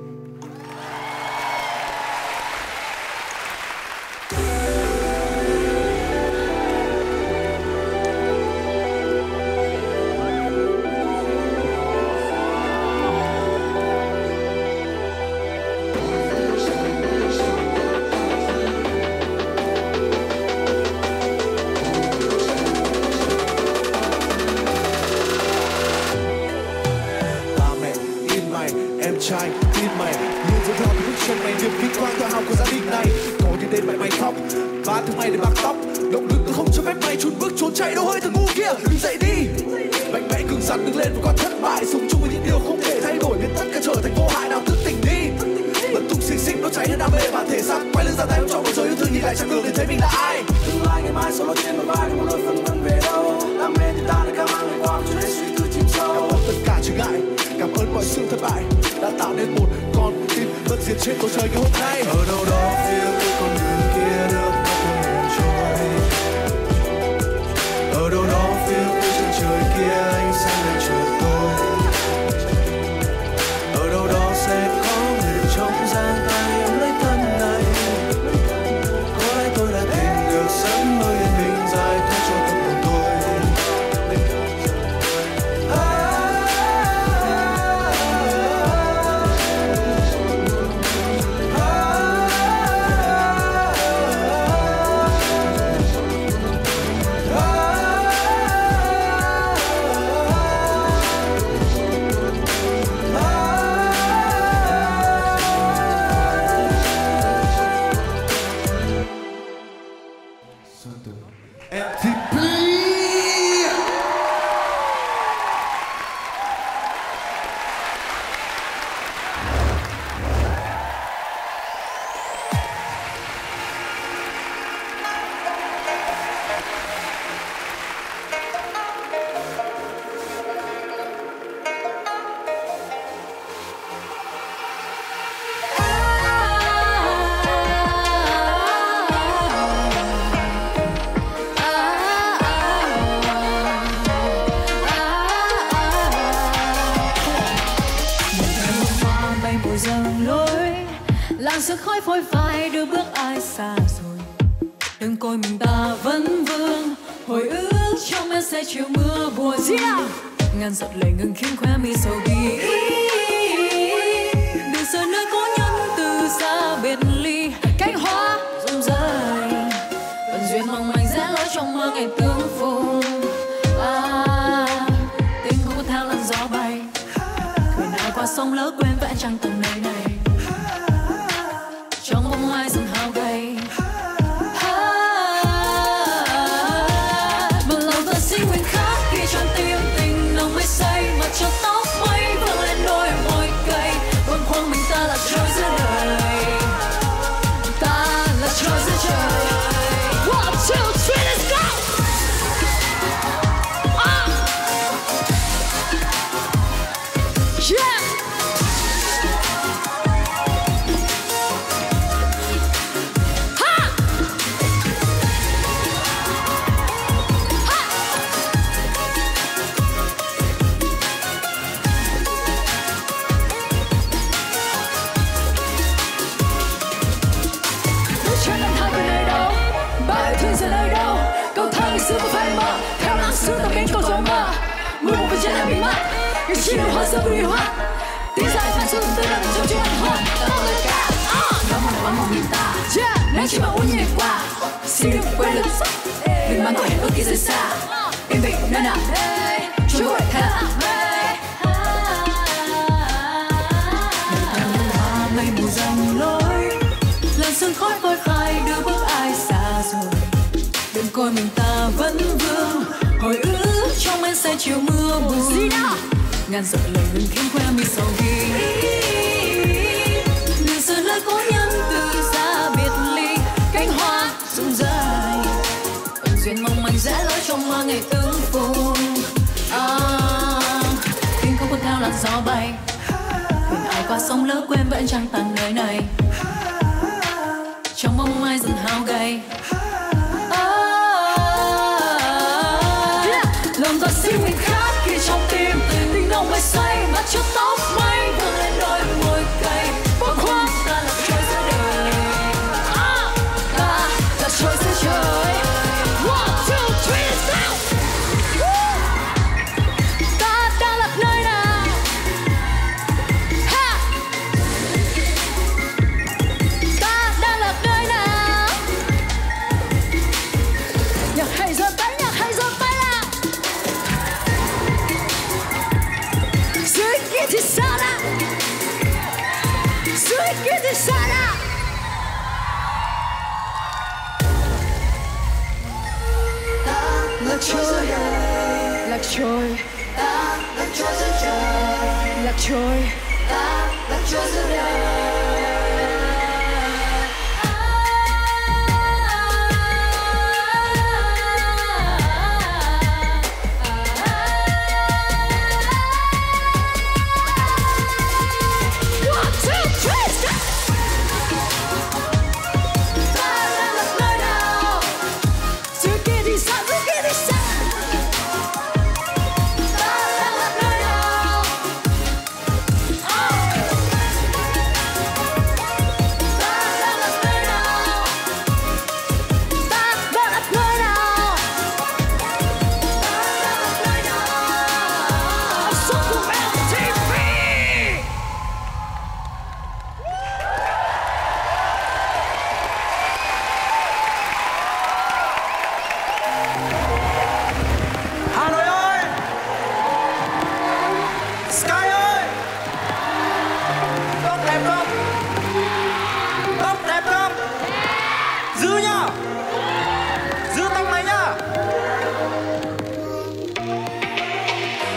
I: Trai tin mày luôn dẫn theo bước chân mày, niềm vinh quang tự hào của gia đình này. Có những đêm mày khóc và thứ mày để bạc tóc, động lực từ không cho phép mày chùn bước trốn chạy đâu hơi thằng ngu kia. Đừng dậy đi, mạnh mẽ cứng rắn đứng lên và còn thất bại. Sống chung với những điều không thể thay đổi, biến tất cả trở thành vô hại. Nào thức tỉnh đi, vẫn tung xinh xinh nó cháy hết đam mê và thể xác. Quay lưng ra tay cho bầu trời yêu thương, nhìn lại chặng đường để thấy mình là ai. Tương lai ngày mai solo trên một vai, không một lối phân vân về đâu. Đam mê thì ta đã cảm ơn ngày qua cho đến suy tư chìm sâu. Cảm ơn tất cả trở ngại, cảm ơn mọi sự thất bại đã tạo nên một con đời không thay. Ở đâu đó phía cuối con đường kia nước mắt không ngừng trôi. Ở đâu đó phía cuối chân trời kia ánh sáng đang chờ tôi. Ở đâu đó sẽ có người trong giang tay ôm lấy thân này. Có lẽ tôi đã tìm được sẵn nơi yên bình giải thoát cho tâm hồn tôi.
H: Sức khói phôi phai đưa bước ai xa rồi, đừng coi mình ta vẫn vương hồi ức trong em sẽ chiều mưa buồn. Ngàn giọt lệ ngừng khiến khóe mi sầu bi. Đừng sợ nơi cố nhân từ xa biệt ly, cánh hoa rụng rơi vận duyên mong manh rẽ lối trong mơ ngày tương phùng. Tình không có theo làn gió bay, người nào qua sông lỡ quên vẽ trăng tầng nơi này. Trong bóng ai dần hao gầy, bằng lòng ta xin nguyện khắc ghi trong tim tình nồng mây say, mặt cho tóc mây vương lên đôi môi cay. Bâng khuâng mình ta là trôi giữa đời, ta là trôi giữa trời. 1, 2, 3, let's go. Yeah. Xưa có phải mơ theo nắng sương ta biến câu gió mơ mưa một bên trên em bị mất những chiếc đèn hoa rơi bụi hoa tiếng dài phản xương từ lần trong chuyện ăn hoa ta bao lời ca ngắm một bóng mong nhìn ta nắng chỉ bao uốn nhịp qua xin đừng quên được đừng mang câu hẹn ước kia rời xa yên bình nơi nào chúng tôi thế nào mây mù dần lối lần sương khói phôi phai đưa bước ai xa rồi. Đừng coi mình ta vẫn vương hồi ức trong men say chiều mưa buồn. Ngàn giọt lệ ngừng khiến khoe mi sầu bi. Đừng sợ lời cố nhân từ xa biệt ly, cánh hoa rụng rơi ẩn duyên mong manh rẽ lối trong mơ ngày tương phùng. Tim không cuốn theo làn gió bay, thuyền ai qua sông lỡ quên vẫn chẳng tàn nơi này. Trong mong mai dần hao gầy, lòng ta xin mình khắc ghi trong tim tình nồng mây say, mắt cho tóc mây vương lên đôi môi cay. Bâng khuâng ta là trôi giữa đời, ta là trôi giữa trời. 1, 2, 3, let's go. Ta đang lạc nơi nào? Ta đang lạc nơi nào? Nhạc hay giơ tay, nhạc hay giơ tay. Thì sao nào? Dưới kia thì sao nào? Ta là trôi, lạc trôi. Ta là trôi giữa trời, lạc trôi. Ta là trôi giữa đời.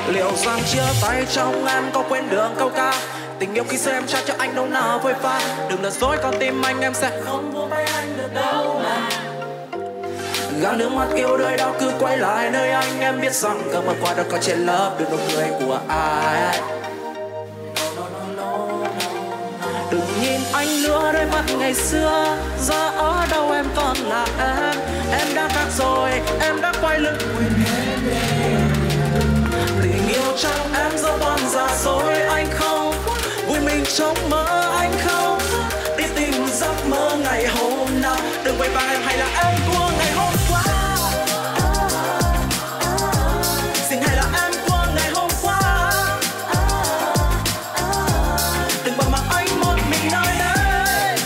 M: Liệu rằng chia tay trong em có quên đường câu ca, tình yêu khi xưa em trao cho anh đâu nào vơi pha. Đừng lừa dối con tim anh, em sẽ không buông tay anh được đâu mà. Gạt nước mắt yêu đời đau cứ quay lại nơi anh. Em biết rằng cơn mưa qua đâu có che lấp được nụ cười của ai. Đừng nhìn anh nữa, đôi mắt ngày xưa giờ ở đâu em còn là em. Em đã khác rồi, em đã quay lưng quên hết đi. Tình yêu trong em giờ toàn giả dối. Anh không vui mình trong mơ, anh không đi tìm giấc mơ ngày hôm nào. Đừng quay vào em hay là em của ngày hôm qua. Xin hay là em của ngày hôm qua. Đừng bỏ mặc anh một mình nơi đây.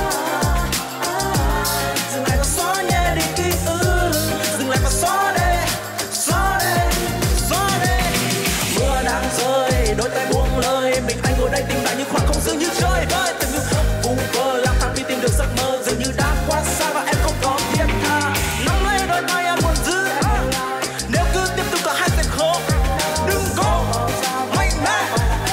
M: Dừng lại và xóa nhẹ đi ký ức. Dừng lại và xóa đi, xóa đi, xóa đi. Mưa đang rơi, đôi tay buông lời. Mình anh ngồi đây tìm lại những khoảng không dường như chơi vơi. Từng những vùng vơ lang thang đi tìm được giấc mơ dường như đã quá xa và em không có thiết tha. Nắm lấy đôi tay em buồn dữ. Nếu cứ tiếp tục cả hai sẽ khổ. Đừng có mạnh mẽ.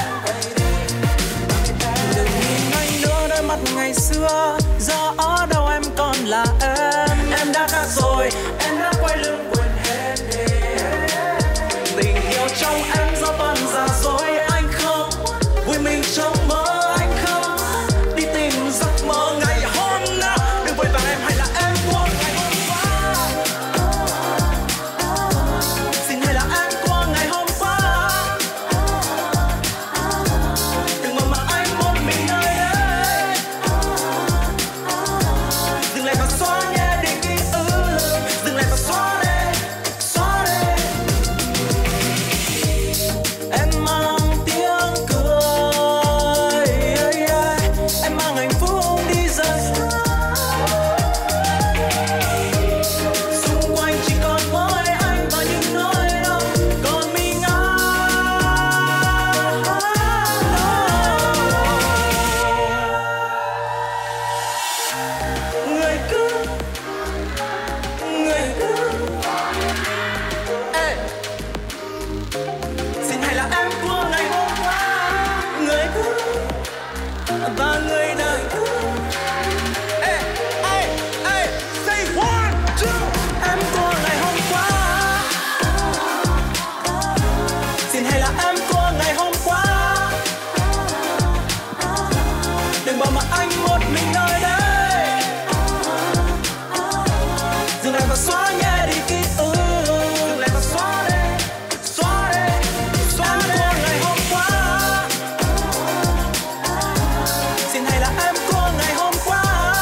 M: Đừng nhìn anh nữa, đôi mắt ngày xưa giờ ở đâu em còn là em. Em đã khác rồi, em đã quay lưng quên hết đi. Tình yêu trong em do toàn giả dối. Anh không vui mình trong mơ, anh không đi tìm giấc mơ ngày hôm nào. Đừng vội vàng em hay là em của ngày hôm qua. Xin hay là em của ngày hôm qua. Đừng mơ mà anh một mình nơi đây. Dừng lại và xóa nhẹ đi ký ức. Dừng lại và xóa đi, xóa đi. Em mang tiếng cười, em mang hạnh phúc đi rời xa. Xung quanh chỉ còn mỗi anh và những nỗi đau còn mình Người cứ Ê. Xin hay là em của ngày hôm qua. Người cứ và người đời cứ. Ê, ê, ê, say one, two. Em của ngày hôm qua. Xin hay là em của ngày hôm qua. Đừng bỏ mặc anh một mình nơi đây. Dừng lại và xóa nhẹ đi ký ức. Dừng lại và xóa đi, xóa đi, xóa đi. Em của ngày hôm qua. Xin hay là em của ngày hôm qua.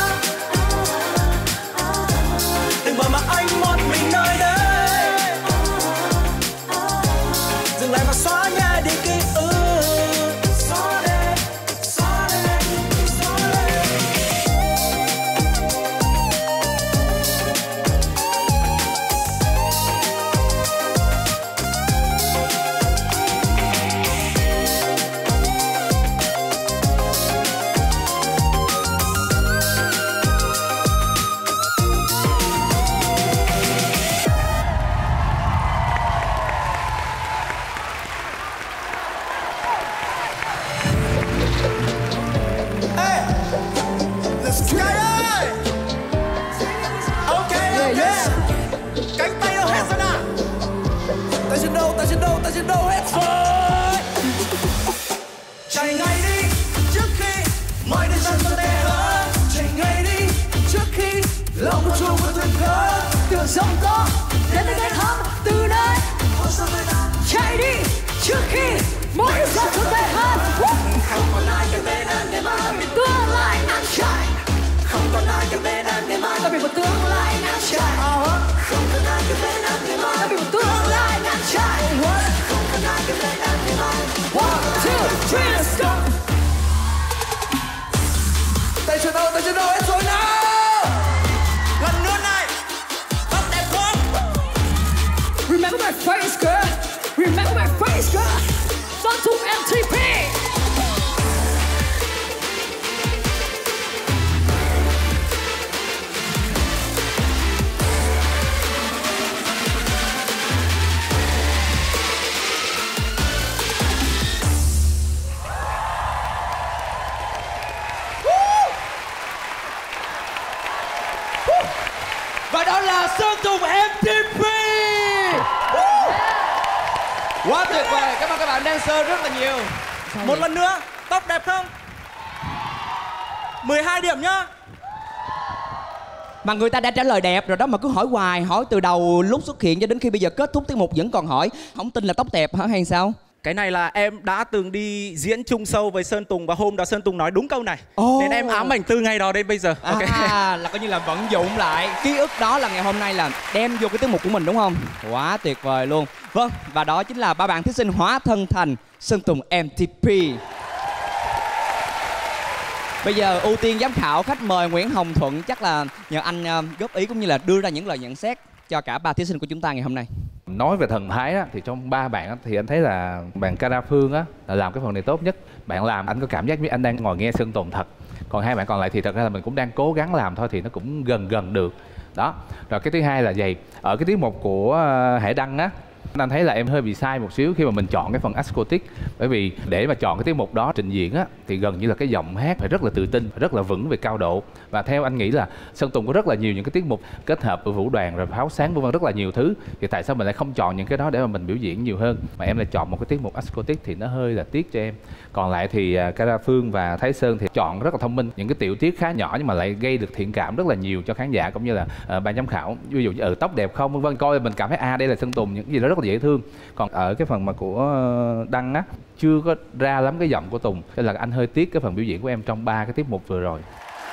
M: Đừng bỏ mặc anh một mình nơi đây. Dừng lại và xóa nhẹ đi ký ức. Xóa đi, xóa đi, xóa đi. Sky ơi! Ok, ok. Cánh tay đâu hết rồi nào? Tay chân đâu, tay chân đâu, tay chân đâu hết rồi? Chạy ngay đi trước khi mọi thời gian cho tê hơn. Chạy ngay đi trước khi lòng của chúng có thuyền khơi. Từ sông to đến tới ghét hâm từ đây. Chạy đi trước khi mỗi thời gian cho tê hơn. Không còn ai gần bên anh để mà tương lai nắng shine. Không còn ai gần bên anh để mãi ta bị một tương lai nắng shine. Không còn ai gần bên anh để mãi ta bị một tương lai nắng shine. Không còn ai gần bên anh để mãi. 1, 2, 3, let's go. Tay chân đâu hết rồi nào. Lần nữa này, bắt đẹp quá. Remember my face girl. Remember my face girl. Not to MTP.
A: Quá tuyệt vời, cảm ơn các bạn dancer rất là nhiều.
N: Một lần nữa, tóc đẹp không? 12 điểm nhá.
A: Mà người ta đã trả lời đẹp rồi đó mà cứ hỏi hoài, hỏi từ đầu lúc xuất hiện cho đến khi bây giờ kết thúc tiết mục vẫn còn hỏi. Không tin là tóc đẹp hả hay sao?
N: Cái này là em đã từng đi diễn chung show với Sơn Tùng và hôm đó Sơn Tùng nói đúng câu này. Nên em ám ảnh từ ngày đó đến bây giờ.
A: Là coi như là vận dụng lại ký ức đó là ngày hôm nay là đem vô cái tiết mục của mình đúng không? Quá tuyệt vời luôn. Vâng, và đó chính là ba bạn thí sinh hóa thân thành Sơn Tùng MTP. Bây giờ ưu tiên giám khảo khách mời Nguyễn Hồng Thuận, chắc là nhờ anh góp ý cũng như là đưa ra những lời nhận xét cho cả ba thí sinh của chúng ta ngày hôm nay.
B: Nói về thần thái á, thì trong ba bạn á, thì anh thấy là bạn Cara Phương á là làm cái phần này tốt nhất. Bạn làm anh có cảm giác như anh đang ngồi nghe Sơn Tùng thật. Còn hai bạn còn lại thì thật ra là mình cũng đang cố gắng làm thôi thì nó cũng gần được. Đó. Rồi cái thứ hai là vậy. Ở cái tiết mục của Hải Đăng á, anh thấy là em hơi bị sai một xíu khi mà mình chọn cái phần acoustic. Bởi vì để mà chọn cái tiết mục đó trình diễn á thì gần như là cái giọng hát phải rất là tự tin, phải rất là vững về cao độ. Và theo anh nghĩ là Sơn Tùng có rất là nhiều những cái tiết mục kết hợp với vũ đoàn rồi pháo sáng vân rất là nhiều thứ. Thì tại sao mình lại không chọn những cái đó để mà mình biểu diễn nhiều hơn mà em lại chọn một cái tiết mục acoustic thì nó hơi là tiếc cho em. Còn lại thì Cara Phương và Thái Sơn thì chọn rất là thông minh, những cái tiểu tiết khá nhỏ nhưng mà lại gây được thiện cảm rất là nhiều cho khán giả cũng như là ban giám khảo. Ví dụ như tóc đẹp không vân coi mình cảm thấy đây là Sơn Tùng, những cái gì đó rất là dễ thương. Còn ở cái phần mà của Đăng á chưa có ra lắm cái giọng của Tùng, nên là anh hơi tiếc cái phần biểu diễn của em trong ba cái tiết mục vừa rồi.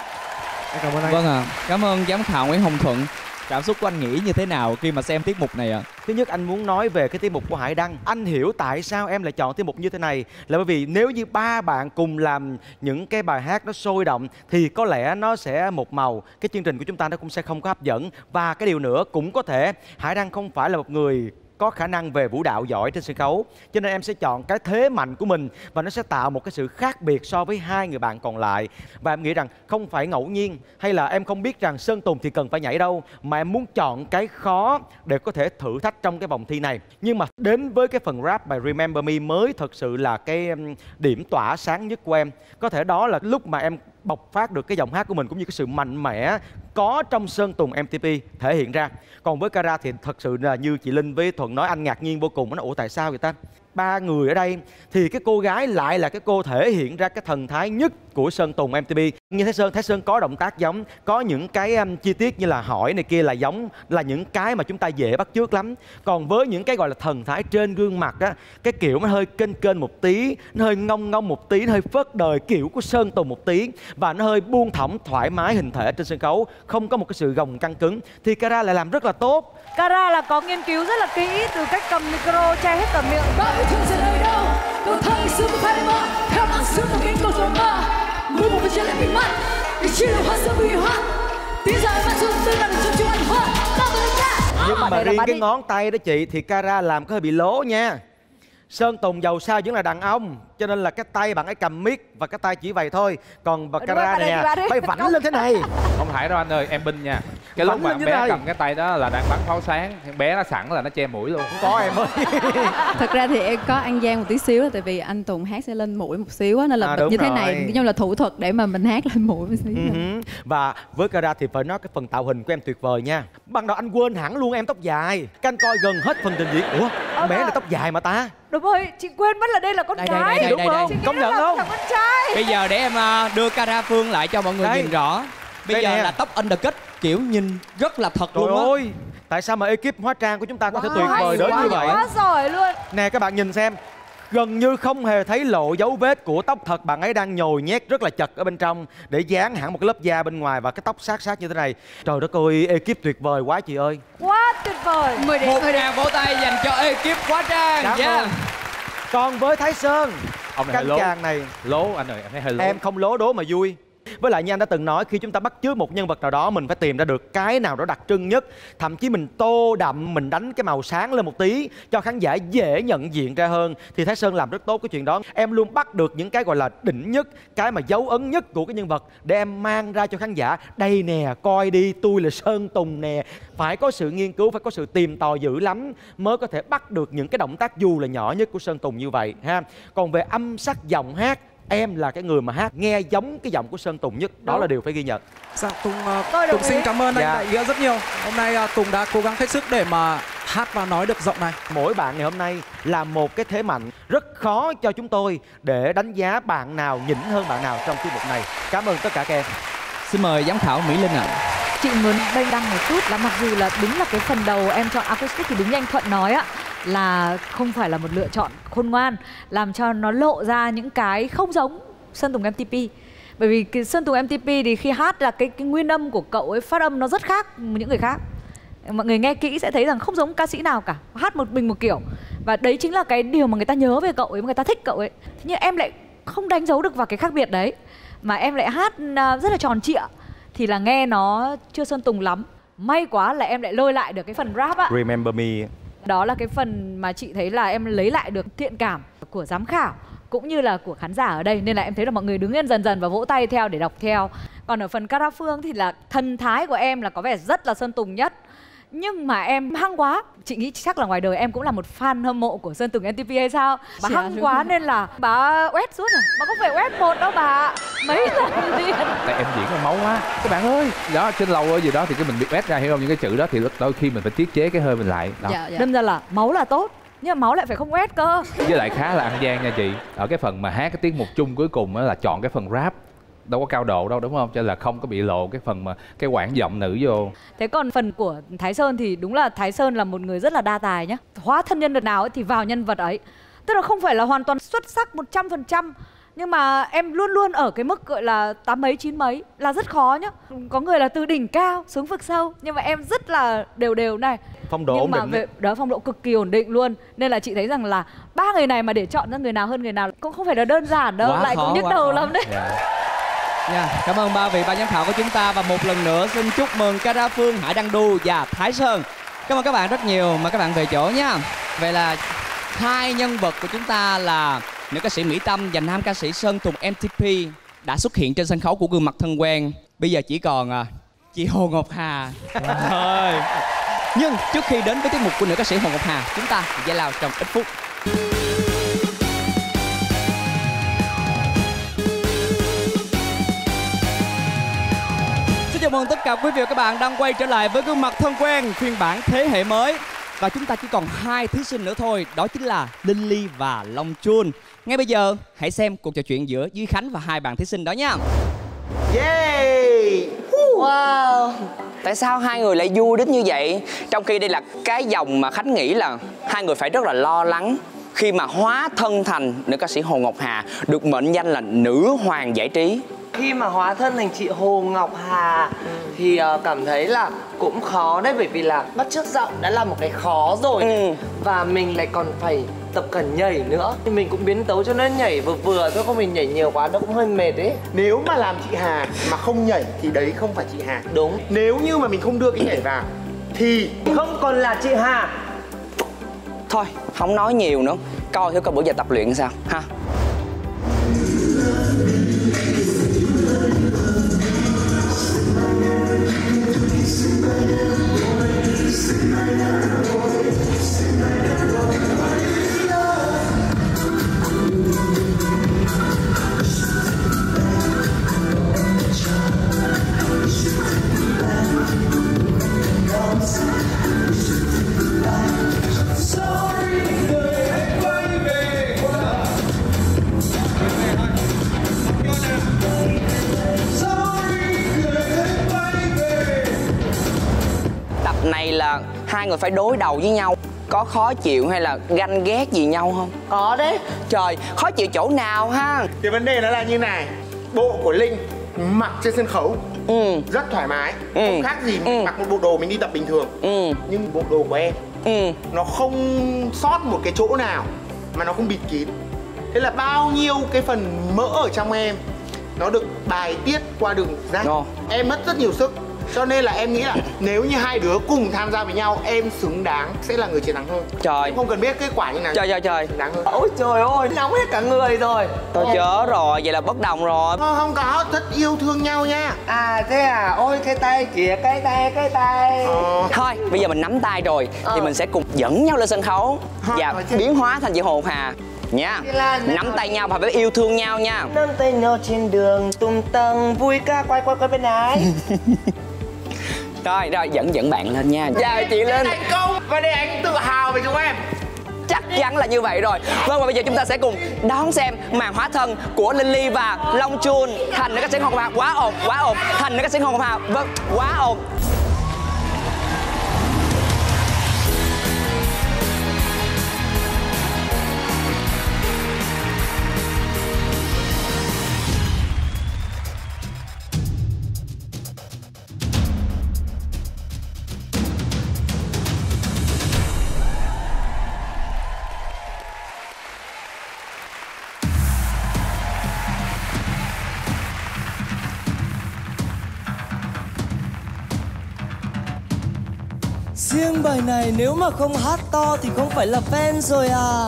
N: Cảm ơn anh.
A: Vâng ạ, cảm ơn giám khảo Nguyễn Hồng Thuận. Cảm xúc của anh nghĩ như thế nào khi mà xem tiết mục này ạ?
C: Thứ nhất anh muốn nói về cái tiết mục của Hải Đăng. Anh hiểu tại sao em lại chọn tiết mục như thế này là bởi vì nếu như ba bạn cùng làm những cái bài hát nó sôi động thì có lẽ nó sẽ một màu, cái chương trình của chúng ta nó cũng sẽ không có hấp dẫn. Và cái điều nữa cũng có thể Hải Đăng không phải là một người có khả năng về vũ đạo giỏi trên sân khấu, cho nên em sẽ chọn cái thế mạnh của mình và nó sẽ tạo một cái sự khác biệt so với hai người bạn còn lại. Và em nghĩ rằng không phải ngẫu nhiên hay là em không biết rằng Sơn Tùng thì cần phải nhảy đâu, mà em muốn chọn cái khó để có thể thử thách trong cái vòng thi này. Nhưng mà đến với cái phần rap bài Remember Me mới thật sự là cái điểm tỏa sáng nhất của em. Có thể đó là lúc mà em bộc phát được cái giọng hát của mình cũng như cái sự mạnh mẽ có trong Sơn Tùng MTP thể hiện ra. Còn với Cara thì thật sự là như chị Linh với Thuận nói, anh ngạc nhiên vô cùng. Nó ủa tại sao vậy ta? Ba người ở đây thì cái cô gái lại là cái cô thể hiện ra cái thần thái nhất của Sơn Tùng MTP. Như Thái Sơn có động tác giống, có những cái chi tiết như là hỏi này kia là giống, là những cái mà chúng ta dễ bắt chước lắm. Còn với những cái gọi là thần thái trên gương mặt á, cái kiểu nó hơi kênh một tí, nó hơi ngông một tí, nó hơi phớt đời kiểu của Sơn Tùng một tí, và nó hơi buông thõng thoải mái hình thể trên sân khấu, không có một cái sự gồng căng cứng, thì Cara lại làm rất là tốt.
D: Cara là có nghiên cứu rất là kỹ từ cách cầm micro che hết cả miệng.
H: Thương sẽ nơi đâu, cầu thang xưa của phai mơ, theo mạng xưa của cánh cầu gió mơ, mưa một bên trên lại bình mắt, để chia lửa hoa sơ bị hoa, tiếng dài mà xuân tươi là được cho chúng ăn hoa, ta tới ca.
C: Nhưng mà riêng cái ngón tay đó chị thì Cara làm có hơi bị lố nha. Sơn Tùng dầu sao vẫn là đàn ông, cho nên là cái tay bạn ấy cầm mic và cái tay chỉ vậy thôi. Còn bà Cara này nè, bay vảnh lên thế này.
B: Không phải đâu anh ơi, em binh nha. Cái lúc mà em bé cầm cái tay đó là đang bắn pháo sáng, em bé nó sẵn là nó che mũi luôn.
C: Không có em ơi.
O: Thật ra thì em có ăn gian một tí xíu, tại vì anh Tùng hát sẽ lên mũi một xíu á, nên là như thế này nhưng là thủ thuật để mà mình hát lên mũi một xíu.
C: Và với Cara thì phải nói cái phần tạo hình của em tuyệt vời nha. Ban đầu anh quên hẳn luôn em tóc dài, cái anh coi gần hết phần trình diễn. Ủa, bé này tóc dài mà ta.
D: Đúng rồi, chị quên mất là đây là con gái.
C: Đúng không? Công nhận không?
D: Là con trai.
A: Bây giờ để em đưa Cara Phương lại cho mọi người nhìn rõ. Bây giờ là tóc undercut kiểu nhìn rất là thật luôn á.
C: Ôi, tại sao mà ekip hóa trang của chúng ta có thể tuyệt vời đến như vậy?
D: Quá giỏi luôn.
C: Nè các bạn nhìn xem, gần như không hề thấy lộ dấu vết của tóc thật. Bạn ấy đang nhồi nhét rất là chật ở bên trong để dán hẳn một cái lớp da bên ngoài và cái tóc sát như thế này. Trời đất ơi, ekip tuyệt vời quá chị ơi.
D: Quá tuyệt vời.
A: 1 tràng vỗ tay dành cho ekip hóa trang.
C: Yeah. Còn với Thái Sơn,
B: ông này
C: căn chàng này
B: lố anh ơi, em thấy hơi lố.
C: Em không lố đố mà vui. Với lại như anh đã từng nói, khi chúng ta bắt chước một nhân vật nào đó, mình phải tìm ra được cái nào đó đặc trưng nhất. Thậm chí mình tô đậm, mình đánh cái màu sáng lên một tí cho khán giả dễ nhận diện ra hơn. Thì Thái Sơn làm rất tốt cái chuyện đó. Em luôn bắt được những cái gọi là đỉnh nhất, cái mà dấu ấn nhất của cái nhân vật để em mang ra cho khán giả. Đây nè, coi đi, tôi là Sơn Tùng nè. Phải có sự nghiên cứu, phải có sự tìm tòi dữ lắm mới có thể bắt được những cái động tác dù là nhỏ nhất của Sơn Tùng như vậy ha. Còn về âm sắc giọng hát, em là cái người mà hát nghe giống cái giọng của Sơn Tùng nhất. Đó là điều phải ghi nhận.
N: Dạ, Tùng xin cảm ơn anh Đại Nghĩa rất nhiều. Hôm nay Tùng đã cố gắng hết sức để mà hát và nói được giọng này.
C: Mỗi bạn ngày hôm nay là một cái thế mạnh rất khó cho chúng tôi để đánh giá bạn nào nhỉnh hơn bạn nào trong tiết mục này. Cảm ơn tất cả các em.
A: Xin mời giám khảo Mỹ Linh ạ.
D: Chị muốn bênh đăng một chút là mặc dù là đúng là cái phần đầu em chọn acoustic thì đúng như anh Thuận nói á, là không phải là một lựa chọn khôn ngoan, làm cho nó lộ ra những cái không giống Sơn Tùng MTP. Bởi vì cái Sơn Tùng MTP thì khi hát là cái nguyên âm của cậu ấy phát âm nó rất khác những người khác. Mọi người nghe kỹ sẽ thấy rằng không giống ca sĩ nào cả, hát một mình một kiểu. Và đấy chính là cái điều mà người ta nhớ về cậu ấy, người ta thích cậu ấy. Thế nhưng em lại không đánh dấu được vào cái khác biệt đấy, mà em lại hát rất là tròn trịa, thì là nghe nó chưa Sơn Tùng lắm. May quá là em lại lôi lại được cái phần rap á.
C: Remember Me.
D: Đó là cái phần mà chị thấy là em lấy lại được thiện cảm của giám khảo cũng như là của khán giả ở đây, nên là em thấy là mọi người đứng yên dần dần và vỗ tay theo để đọc theo. Còn ở phần Cara Phương thì là thần thái của em là có vẻ rất là Sơn Tùng nhất, nhưng mà em hăng quá. Chị nghĩ chắc là ngoài đời em cũng là một fan hâm mộ của Sơn Tùng MTP hay sao. Bà hăng quá nên là bà quét suốt. Mà không phải quét một đâu bà, mấy lần liền.
B: Tại em diễn là máu quá các bạn ơi. Đó, trên lầu ở gì đó thì cái mình bị quét ra, hiểu không? Những cái chữ đó thì đôi khi mình phải tiết chế cái hơi mình lại đó.
D: Đâm ra là máu là tốt, nhưng mà máu lại phải không quét cơ.
B: Với lại khá là ăn gian nha chị. Ở cái phần mà hát cái tiết mục chung cuối cùng là chọn cái phần rap đâu có cao độ đâu, đúng không? Cho nên là không có bị lộ cái phần mà cái quãng giọng nữ vô.
D: Thế còn phần của Thái Sơn thì đúng là Thái Sơn là một người rất là đa tài nhá. Hóa thân nhân vật nào ấy thì vào nhân vật ấy. Tức là không phải là hoàn toàn xuất sắc 100%, nhưng mà em luôn luôn ở cái mức gọi là 8 mấy 9 mấy là rất khó nhá. Có người là từ đỉnh cao xuống vực sâu, nhưng mà em rất là đều đều này.
C: Phong độ ổn định
D: về đó, phong độ cực kỳ ổn định luôn. Nên là chị thấy rằng là ba người này mà để chọn ra người nào hơn người nào cũng không phải là đơn giản đâu. Lại cũng nhức đầu lắm đấy.
A: Cảm ơn ba vị ban giám khảo của chúng ta. Và một lần nữa xin chúc mừng Cara Phương, Hải Đăng Đu và Thái Sơn. Cảm ơn các bạn rất nhiều. Mời các bạn về chỗ nha. Vậy là hai nhân vật của chúng ta là nữ ca sĩ Mỹ Tâm và nam ca sĩ Sơn Tùng MTP đã xuất hiện trên sân khấu của Gương Mặt Thân Quen. Bây giờ chỉ còn chị Hồ Ngọc Hà. Nhưng trước khi đến với tiết mục của nữ ca sĩ Hồ Ngọc Hà, chúng ta giải lao trong ít phút. Chào mừng tất cả quý vị và các bạn đang quay trở lại với Gương Mặt Thân Quen phiên bản thế hệ mới. Và chúng ta chỉ còn 2 thí sinh nữa thôi, đó chính là Linh Ly và Long Chun. Ngay bây giờ hãy xem cuộc trò chuyện giữa Duy Khánh và hai bạn thí sinh đó nha.
G: Yeah. Wow. Tại sao hai người lại vui đến như vậy? Trong khi đây là cái dòng mà Khánh nghĩ là hai người phải rất là lo lắng khi mà hóa thân thành nữ ca sĩ Hồ Ngọc Hà, được mệnh danh là nữ hoàng giải trí.
P: Khi mà hóa thân thành chị Hồ Ngọc Hà thì cảm thấy là cũng khó đấy, bởi vì là bắt chước giọng đã là một cái khó rồi và mình lại còn phải tập cả nhảy nữa thì mình cũng biến tấu cho nó nhảy vừa vừa thôi, không mình nhảy nhiều quá nó cũng hơi mệt đấy.
Q: Nếu mà làm chị Hà mà không nhảy thì đấy không phải chị Hà.
P: Đúng.
Q: Nếu như mà mình không đưa cái nhảy vào thì
P: không còn là chị Hà.
G: Thôi không nói nhiều nữa, coi thử coi bữa giờ tập luyện sao ha. Này là hai người phải đối đầu với nhau, có khó chịu hay là ganh ghét gì nhau không?
P: Có đấy.
G: Trời, khó chịu chỗ nào ha?
Q: Cái vấn đề nó là như này, bộ của Linh mặc trên sân khấu rất thoải mái, không khác gì mình mặc một bộ đồ mình đi tập bình thường. Nhưng bộ đồ của em nó không sót một cái chỗ nào mà nó không bịt kín. Thế là bao nhiêu cái phần mỡ ở trong em nó được bài tiết qua đường rách. Em mất rất nhiều sức. Cho nên là em nghĩ là nếu như hai đứa cùng tham gia với nhau, em xứng đáng sẽ là người chiến thắng hơn.
G: Trời,
Q: em không cần biết kết quả như nào.
G: Trời
Q: xứng đáng hơn.
P: Ôi trời ơi, nóng hết cả người rồi.
G: Tôi chớ rồi, vậy là bất đồng rồi.
Q: Không có, rất yêu thương nhau nha.
P: À thế à, ôi cái tay kìa, cái tay.
G: Thôi, bây giờ mình nắm tay rồi thì mình sẽ cùng dẫn nhau lên sân khấu và biến hóa thành chị Hồ Hà nha. Nắm tay nhau và phải yêu thương nhau nha.
P: Nắm tay nhau trên đường tung tăng vui ca quay bên này.
G: Rồi dẫn bạn lên nha. Chào chị Linh.
P: Thành công.
Q: Và để anh tự hào về chúng em.
G: Chắc chắn là như vậy rồi. Vâng, và bây giờ chúng ta sẽ cùng đón xem màn hóa thân của Linh Ly và Long Chun thành nữ ca sĩ Hồng Hà. Quá ồn, quá ồn. Thành nữ ca sĩ Hồng Hà. Vâng, quá ồn.
I: Riêng bài này nếu mà không hát to thì không phải là fan rồi à.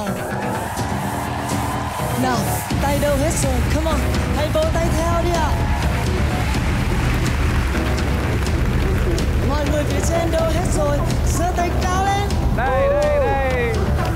I: Nào, tay đâu hết rồi, come on, hãy vỗ tay theo đi ạ. Mọi người phía trên đâu hết rồi, giơ tay cao lên.
B: Đây, đây, đây.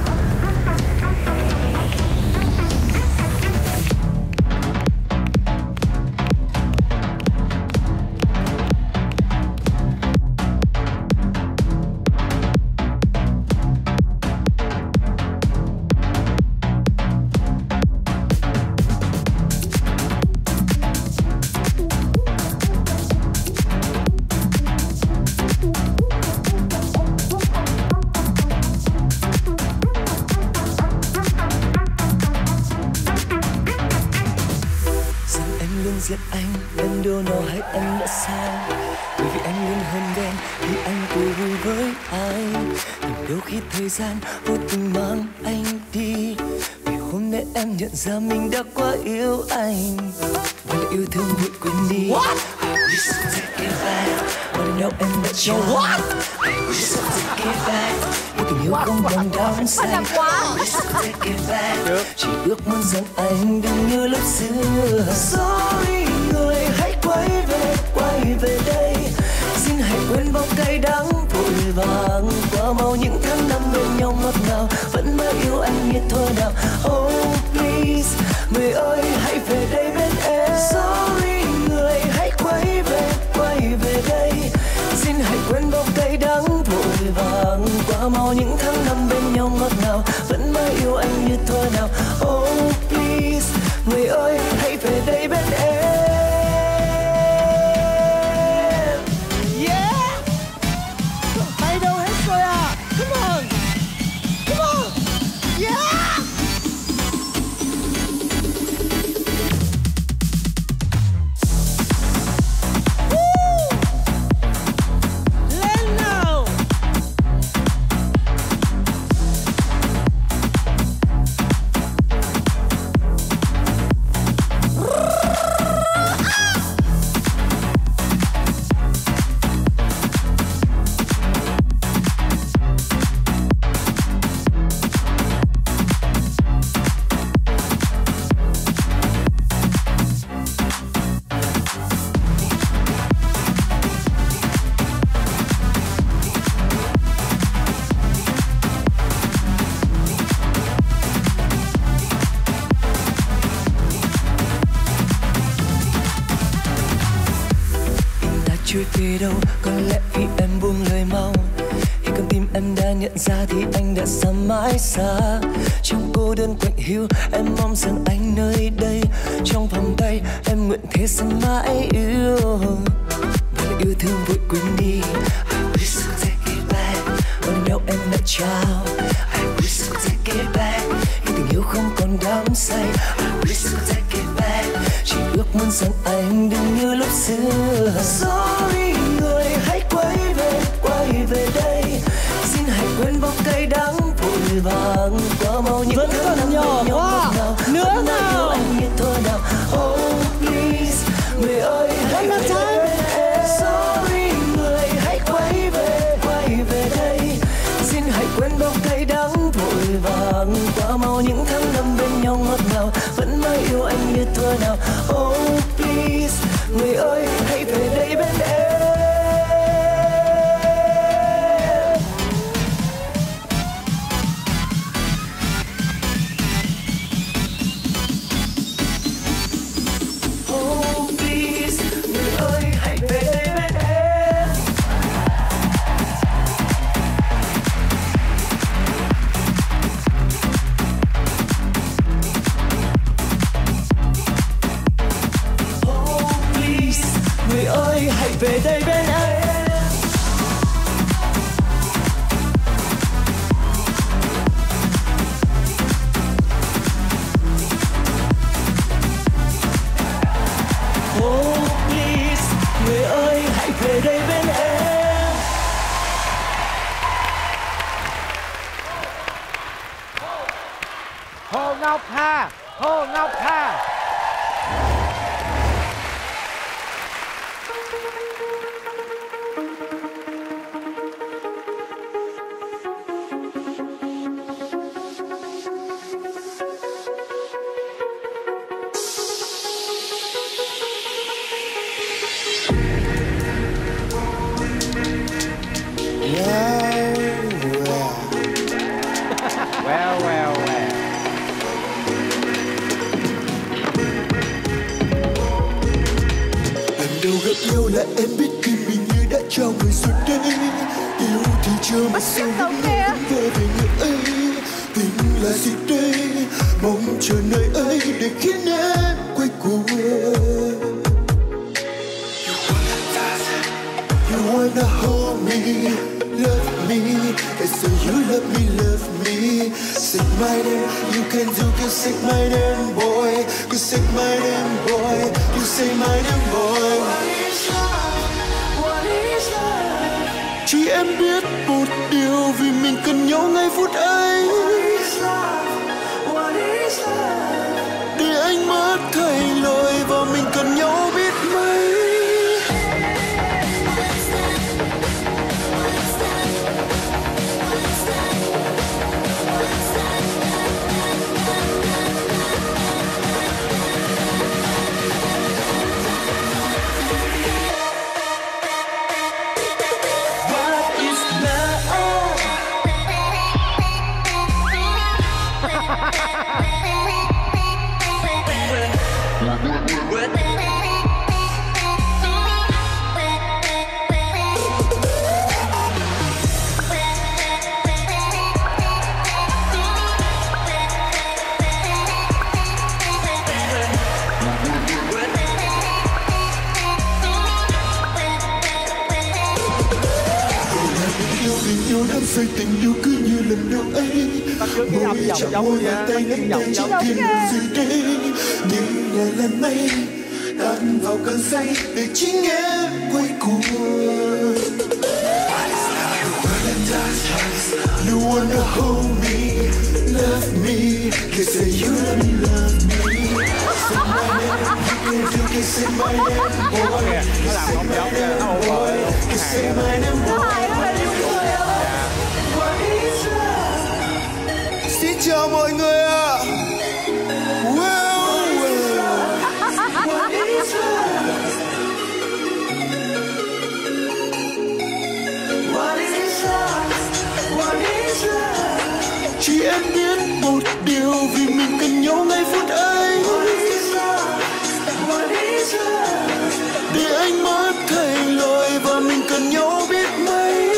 I: Giận anh lần đâu nào hay anh đã sai, bởi vì anh luôn hơn ghen khi anh cười vui với ai. Nhưng đôi khi thời gian vô tình mang anh đi, vì hôm nay em nhận ra mình đã quá yêu anh. Và là yêu thương vội quên đi. What? I wish I take it back, but I know em đã cho. What? I wish I take it back, yêu tình yêu không bằng đắm say. I wish I take it back, chỉ ước muốn rằng anh đừng như lúc xưa. Sorry người hãy quay về đây, xin hãy quên bao cay đắng vội vàng qua mau những tháng năm bên nhau ngọt ngào, vẫn mãi yêu anh như thôi nào. Oh please người ơi hãy về đây bên em. Sorry người hãy quay về đây, xin hãy quên bao cay đắng vội vàng qua mau những tháng năm bên nhau ngọt ngào, vẫn mãi yêu anh như thôi nào. Oh please người ơi hãy về đây bên em. Chưa về đâu, có lẽ vì em buông lời mau. Khi con tim em đã nhận ra thì anh đã xa mãi xa. Trong cô đơn quạnh hiu, em mong rằng anh nơi đây. Trong vòng tay, em nguyện thế sẽ mãi yêu. Và là yêu thương vội quên đi. I wish I could take it back, but I know em đã trao. I wish I could take it back, nhưng tình yêu không còn đắm say. I wish I could take it back, chỉ ước muốn rằng anh đừng như lúc xưa. Sorry người hãy quay về đây, xin hãy quên bao cay đắng vội vàng qua mau những
M: vẫn còn nhỏ quá nữa nào
I: anh như thôi nào. Oh please người ơi hãy về đây. Sorry người hãy quay về đây, xin hãy quên bao cay đắng vội vàng qua mau những tháng năm bên nhau ngọt ngào, vẫn mãi yêu anh như thôi nào. Oh please người ơi hãy về đây bên em. về đây bên em. Oh please, người ơi hãy về đây bên em.
C: Hồ Ngọc Hà, Hồ Ngọc Hà.
I: Là em biết tim mình như đã trao người rồi đây. Yêu thì chưa mà sao vẫn vơ về người ấy. Tình là gì đây? Mong chờ nơi ấy để khiến em quay cuồng. You wanna hold me, love me. They say you love me. Say my name, you can do. Can say my name, boy. Can say my name, boy. You say my name, boy. Chỉ em biết một điều, vì mình cần nhau ngay phút ấy. Để anh mất thành lời và mình cần nhau biết mấy. Say tình yêu cứ như lần đầu ấy. Môi chạm môi và tay nắm tay trong thiên duyên đây. Nhưng nhẹ lần mây tan vào cơn say để chính em quay cuồng. You wanna hold me, love me. They say you love me. Say my name, you can say my name, boy. Say my name, boy. Say my name, boy. Xin chào mọi người ạ. Chỉ em biết một điều, vì mình cần nhau ngay phút ấy. Để anh mất thành lời và mình cần nhau biết mấy.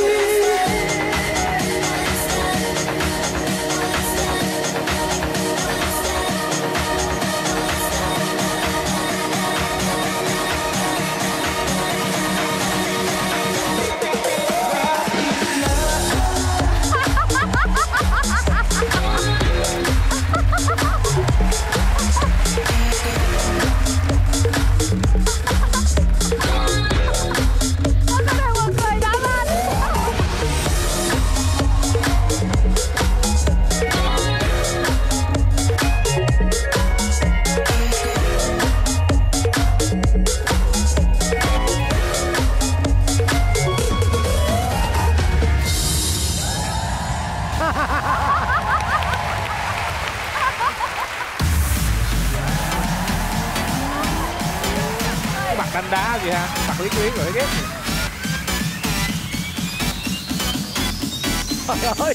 B: Đanh đá gì ha, mặt lý quyến rồi ghét gì. Trời ơi.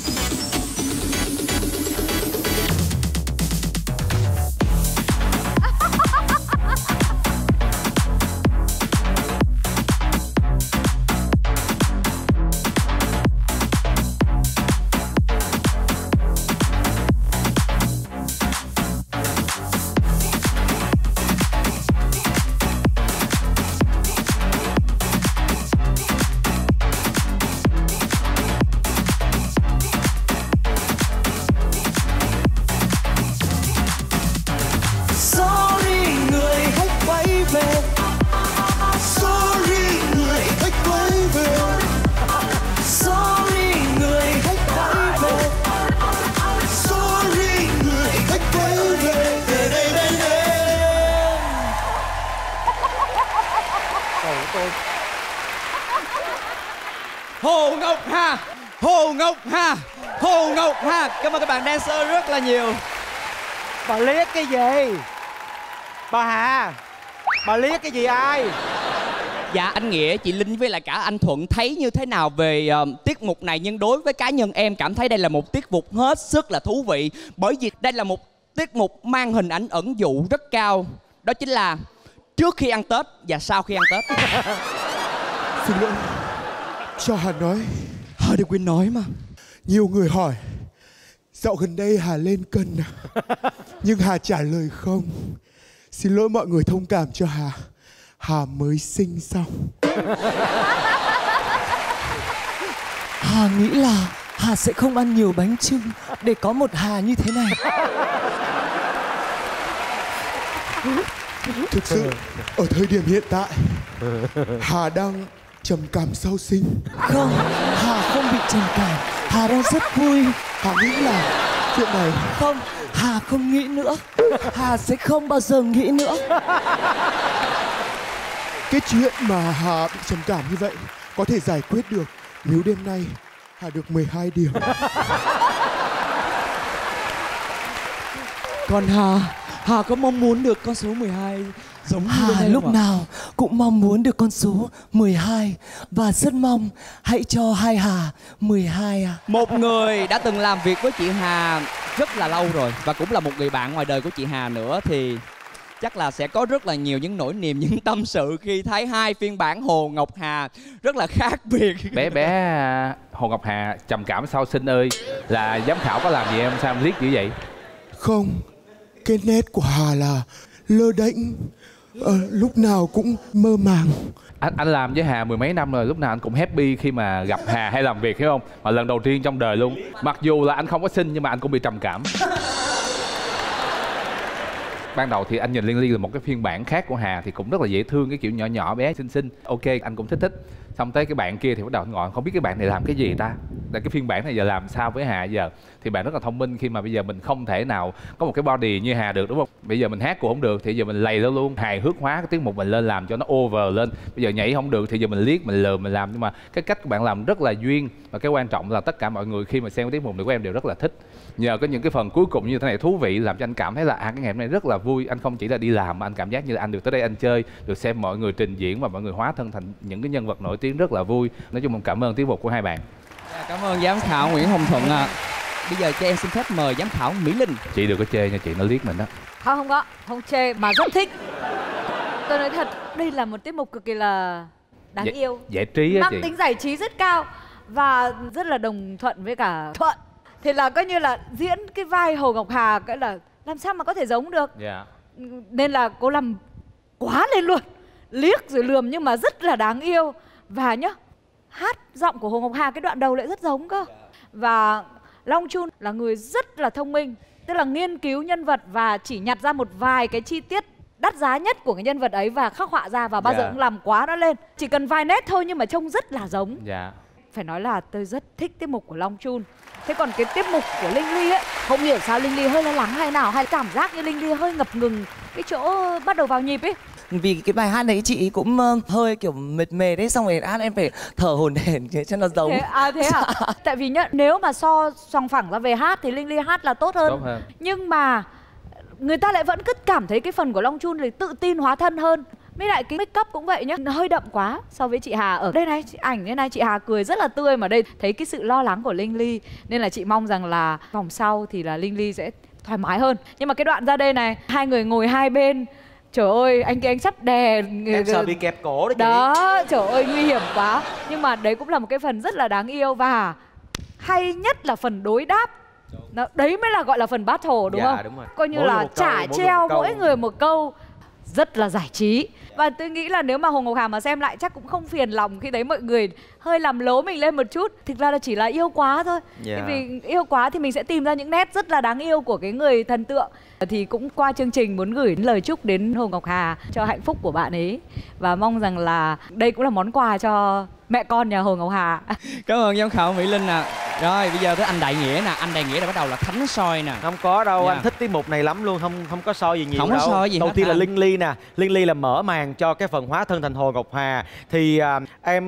A: Hồ Ngọc Hà. Hồ Ngọc Hà. Hồ Ngọc Hà. Cảm ơn các bạn dancer rất là nhiều.
C: Bà liếc cái gì? Bà Hà, bà liếc cái gì ai?
A: Dạ anh Nghĩa, chị Linh với lại cả anh Thuận thấy như thế nào về tiết mục này? Nhưng đối với cá nhân em cảm thấy đây là một tiết mục hết sức là thú vị. Bởi vì đây là một tiết mục mang hình ảnh ẩn dụ rất cao. Đó chính là trước khi ăn Tết và sau khi ăn Tết.
R: Xin lỗi, cho Hà nói.
A: Hà đừng quên nói mà.
R: Nhiều người hỏi dạo gần đây Hà lên cân à? Nhưng Hà trả lời không. Xin lỗi mọi người thông cảm cho Hà. Hà mới sinh xong.
I: Hà nghĩ là Hà sẽ không ăn nhiều bánh chưng để có một Hà như thế này.
R: Thực sự ở thời điểm hiện tại Hà đang trầm cảm sau sinh.
I: Không, Hà không bị trầm cảm. Hà đang rất vui.
R: Hà nghĩ là chuyện này.
I: Không, Hà không nghĩ nữa. Hà sẽ không bao giờ nghĩ nữa.
R: Cái chuyện mà Hà bị trầm cảm như vậy có thể giải quyết được nếu đêm nay Hà được 12 điểm.
A: Còn Hà có mong muốn được con số 12 giống như
I: Hà lúc nào cũng mong muốn được con số 12 và rất mong hãy cho hai Hà 12 à.
A: Một người đã từng làm việc với chị Hà rất là lâu rồi và cũng là một người bạn ngoài đời của chị Hà nữa thì chắc là sẽ có rất là nhiều những nỗi niềm, những tâm sự khi thấy hai phiên bản Hồ Ngọc Hà rất là khác biệt.
B: Bé Hồ Ngọc Hà trầm cảm sau sinh ơi, là giám khảo có làm gì em sao em liếc dữ vậy?
R: Không, cái nét của Hà là lơ đễnh, lúc nào cũng mơ màng.
B: Anh làm với Hà mười mấy năm rồi, lúc nào anh cũng happy khi mà gặp Hà hay làm việc, hiểu không? Mà lần đầu tiên trong đời luôn. Mặc dù là anh không có sinh nhưng mà anh cũng bị trầm cảm. Ban đầu thì anh nhìn Liên Ly là một cái phiên bản khác của Hà thì cũng rất là dễ thương, cái kiểu nhỏ nhỏ bé xinh xinh. Ok, anh cũng thích. Xong tới cái bạn kia thì bắt đầu anh ngồi không biết cái bạn này làm cái gì ta, là cái phiên bản này giờ làm sao với Hà giờ. Thì bạn rất là thông minh khi mà bây giờ mình không thể nào có một cái body như Hà được, đúng không? Bây giờ mình hát cũng không được thì giờ mình lầy nó luôn, hài hước hóa cái tiết mục mình lên, làm cho nó over lên. Bây giờ nhảy không được thì giờ mình liếc, mình lừa, mình làm. Nhưng mà cái cách của bạn làm rất là duyên, và cái quan trọng là tất cả mọi người khi mà xem cái tiết mục này của em đều rất là thích. Nhờ có những cái phần cuối cùng như thế này thú vị, làm cho anh cảm thấy là cái ngày hôm nay rất là vui. Anh không chỉ là đi làm mà anh cảm giác như là anh được tới đây anh chơi, được xem mọi người trình diễn và mọi người hóa thân thành những cái nhân vật nổi tiếng, rất là vui. Nói chung mình cảm ơn tiết mục của hai bạn.
A: Cảm ơn giám khảo Nguyễn Hồng Thuận ạ. Bây giờ cho em xin phép mời giám khảo Mỹ Linh.
B: Chị đừng có chê nha, chị nó liếc mình đó.
D: Không có, không chê mà rất thích. Tôi nói thật, đây là một tiết mục cực kỳ là đáng yêu,
B: giải trí á
D: mang
B: chị.
D: tính giải trí rất cao và rất là đồng thuận với cả Thuận. Thì là coi như là diễn cái vai Hồ Ngọc Hà cái là làm sao mà có thể giống được. Nên là cô làm quá lên luôn, liếc rồi lườm nhưng mà rất là đáng yêu. Và nhá, hát giọng của Hồ Ngọc Hà cái đoạn đầu lại rất giống cơ. Và Long Chun là người rất là thông minh, tức là nghiên cứu nhân vật và chỉ nhặt ra một vài cái chi tiết đắt giá nhất của cái nhân vật ấy và khắc họa ra, và bao giờ cũng làm quá nó lên. Chỉ cần vài nét thôi nhưng mà trông rất là giống. Phải nói là tôi rất thích tiết mục của Long Chun. Thế còn cái tiết mục của Linh Ly ấy, không hiểu sao Linh Ly hơi lo lắng hay nào, hay cảm giác như Linh Ly hơi ngập ngừng cái chỗ bắt đầu vào nhịp ấy.
I: Vì cái bài hát đấy chị cũng hơi kiểu mệt mệt đấy, xong rồi hát em phải thở hổn hển cho nó giống.
D: Thế à? Tại vì nhá, nếu mà song phẳng ra về hát thì Linh Ly hát là tốt hơn. Nhưng mà người ta lại vẫn cứ cảm thấy cái phần của Long Chun thì tự tin hóa thân hơn. Với lại cái make up cũng vậy nhá, nó hơi đậm quá so với chị Hà. Ở đây này, ảnh như này chị Hà cười rất là tươi, mà đây thấy cái sự lo lắng của Linh Ly. Nên là chị mong rằng là vòng sau thì là Linh Ly sẽ thoải mái hơn. Nhưng mà cái đoạn ra đây này, hai người ngồi hai bên, trời ơi, anh kia anh sắp đè.
C: Em sợ bị kẹp cổ đó chị.
D: Đó, trời ơi, nguy hiểm quá. Nhưng mà đấy cũng là một cái phần rất là đáng yêu. Và hay nhất là phần đối đáp. Đấy mới là gọi là phần battle, đúng không?
C: Đúng rồi.
D: Coi như là chả treo mỗi người một câu. Rất là giải trí. Và tôi nghĩ là nếu mà Hồ Ngọc Hà mà xem lại chắc cũng không phiền lòng khi thấy mọi người hơi làm lố mình lên một chút. Thực ra là chỉ là yêu quá thôi. Vì yêu quá thì mình sẽ tìm ra những nét rất là đáng yêu của cái người thần tượng. Thì cũng qua chương trình muốn gửi lời chúc đến Hồ Ngọc Hà cho hạnh phúc của bạn ấy. Và mong rằng là đây cũng là món quà cho mẹ con nhà Hồ Ngọc Hà.
A: Cảm ơn giám khảo Mỹ Linh ạ. Rồi bây giờ tới anh Đại Nghĩa nè. Anh Đại Nghĩa đã bắt đầu là thánh soi nè.
C: Không có đâu, anh thích tiết mục này lắm luôn. Không có soi gì nhiều
A: đâu.
C: Không
A: có soi gì.
C: Đầu tiên là Linh Ly nè. Linh Ly là mở màn cho cái phần hóa thân thành Hồ Ngọc Hà. Thì em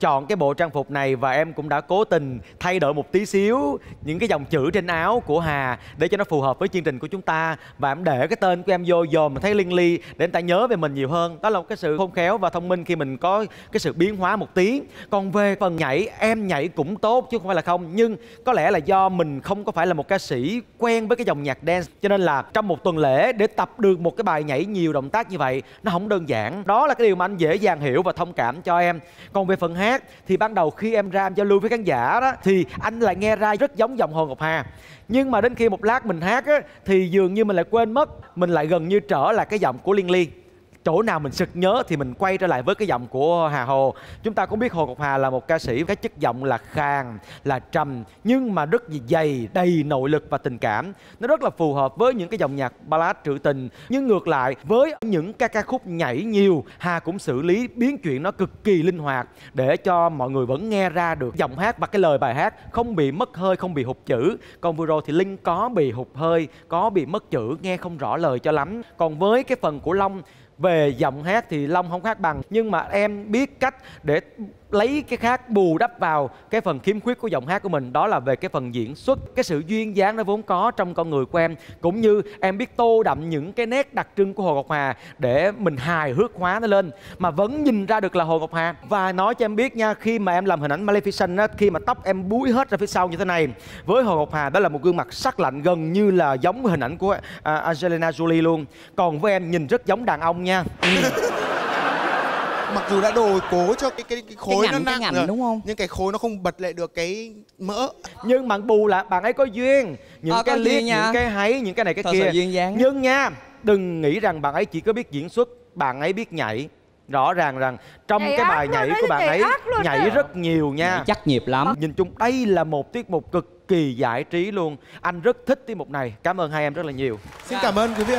C: chọn cái bộ trang phục này và em cũng đã cố tình thay đổi một tí xíu những cái dòng chữ trên áo của Hà để cho nó phù hợp với chương trình của chúng ta, và em để cái tên của em vô dòm mà thấy Liên Ly để người ta nhớ về mình nhiều hơn. Đó là một cái sự khôn khéo và thông minh khi mình có cái sự biến hóa một tí. Còn về phần nhảy, em nhảy cũng tốt chứ không phải là không, nhưng có lẽ là do mình không có phải là một ca sĩ quen với cái dòng nhạc dance, cho nên là trong một tuần lễ để tập được một cái bài nhảy nhiều động tác như vậy nó không đơn giản. Đó là cái điều mà anh dễ dàng hiểu và thông cảm cho em. Còn về phần hát thì ban đầu khi em ra em giao lưu với khán giả đó thì anh lại nghe ra rất giống giọng Hồ Ngọc Hà, nhưng mà đến khi một lát mình hát á, thì dường như mình lại quên mất, mình lại gần như trở lại cái giọng của Liên Ly. Chỗ nào mình sực nhớ thì mình quay trở lại với cái giọng của Hà Hồ. Chúng ta cũng biết Hồ Ngọc Hà là một ca sĩ cái chất giọng là khàn, là trầm, nhưng mà rất dày, đầy nội lực và tình cảm. Nó rất là phù hợp với những cái dòng nhạc ballad trữ tình. Nhưng ngược lại với những ca khúc nhảy nhiều, Hà cũng xử lý biến chuyển nó cực kỳ linh hoạt để cho mọi người vẫn nghe ra được giọng hát và cái lời bài hát không bị mất hơi, không bị hụt chữ. Còn vừa rồi thì Linh có bị hụt hơi, có bị mất chữ, nghe không rõ lời cho lắm. Còn với cái phần của Long, về giọng hát thì Long không khác bằng, nhưng mà em biết cách để lấy cái khác bù đắp vào cái phần khiếm khuyết của giọng hát của mình, đó là về cái phần diễn xuất. Cái sự duyên dáng nó vốn có trong con người của em, cũng như em biết tô đậm những cái nét đặc trưng của Hồ Ngọc Hà để mình hài hước hóa nó lên mà vẫn nhìn ra được là Hồ Ngọc Hà. Và nói cho em biết nha, khi mà em làm hình ảnh Maleficent á, khi mà tóc em búi hết ra phía sau như thế này, với Hồ Ngọc Hà đó là một gương mặt sắc lạnh gần như là giống với hình ảnh của Angelina Jolie luôn. Còn với em nhìn rất giống đàn ông nha.
R: Mặc dù đã đồ cố cho cái khối nó nặng rồi,
A: đúng không?
R: Nhưng cái khối nó không bật lại được cái mỡ.
C: Nhưng mà bù lại bạn ấy có duyên, những cái liếc, những cái háy, những cái này cái kia.
A: Duyên dáng.
C: Nhưng nha, đừng nghĩ rằng bạn ấy chỉ có biết diễn xuất, bạn ấy biết nhảy. Rõ ràng rằng trong
D: nhảy
C: cái bài nhảy của bạn ấy nhảy rất nhiều nha.
A: Nhảy chắc nhịp lắm.
C: Nhìn chung đây là một tiết mục cực kỳ giải trí luôn. Anh rất thích tiết mục này. Cảm ơn hai em rất là nhiều.
R: Xin cảm ơn quý vị.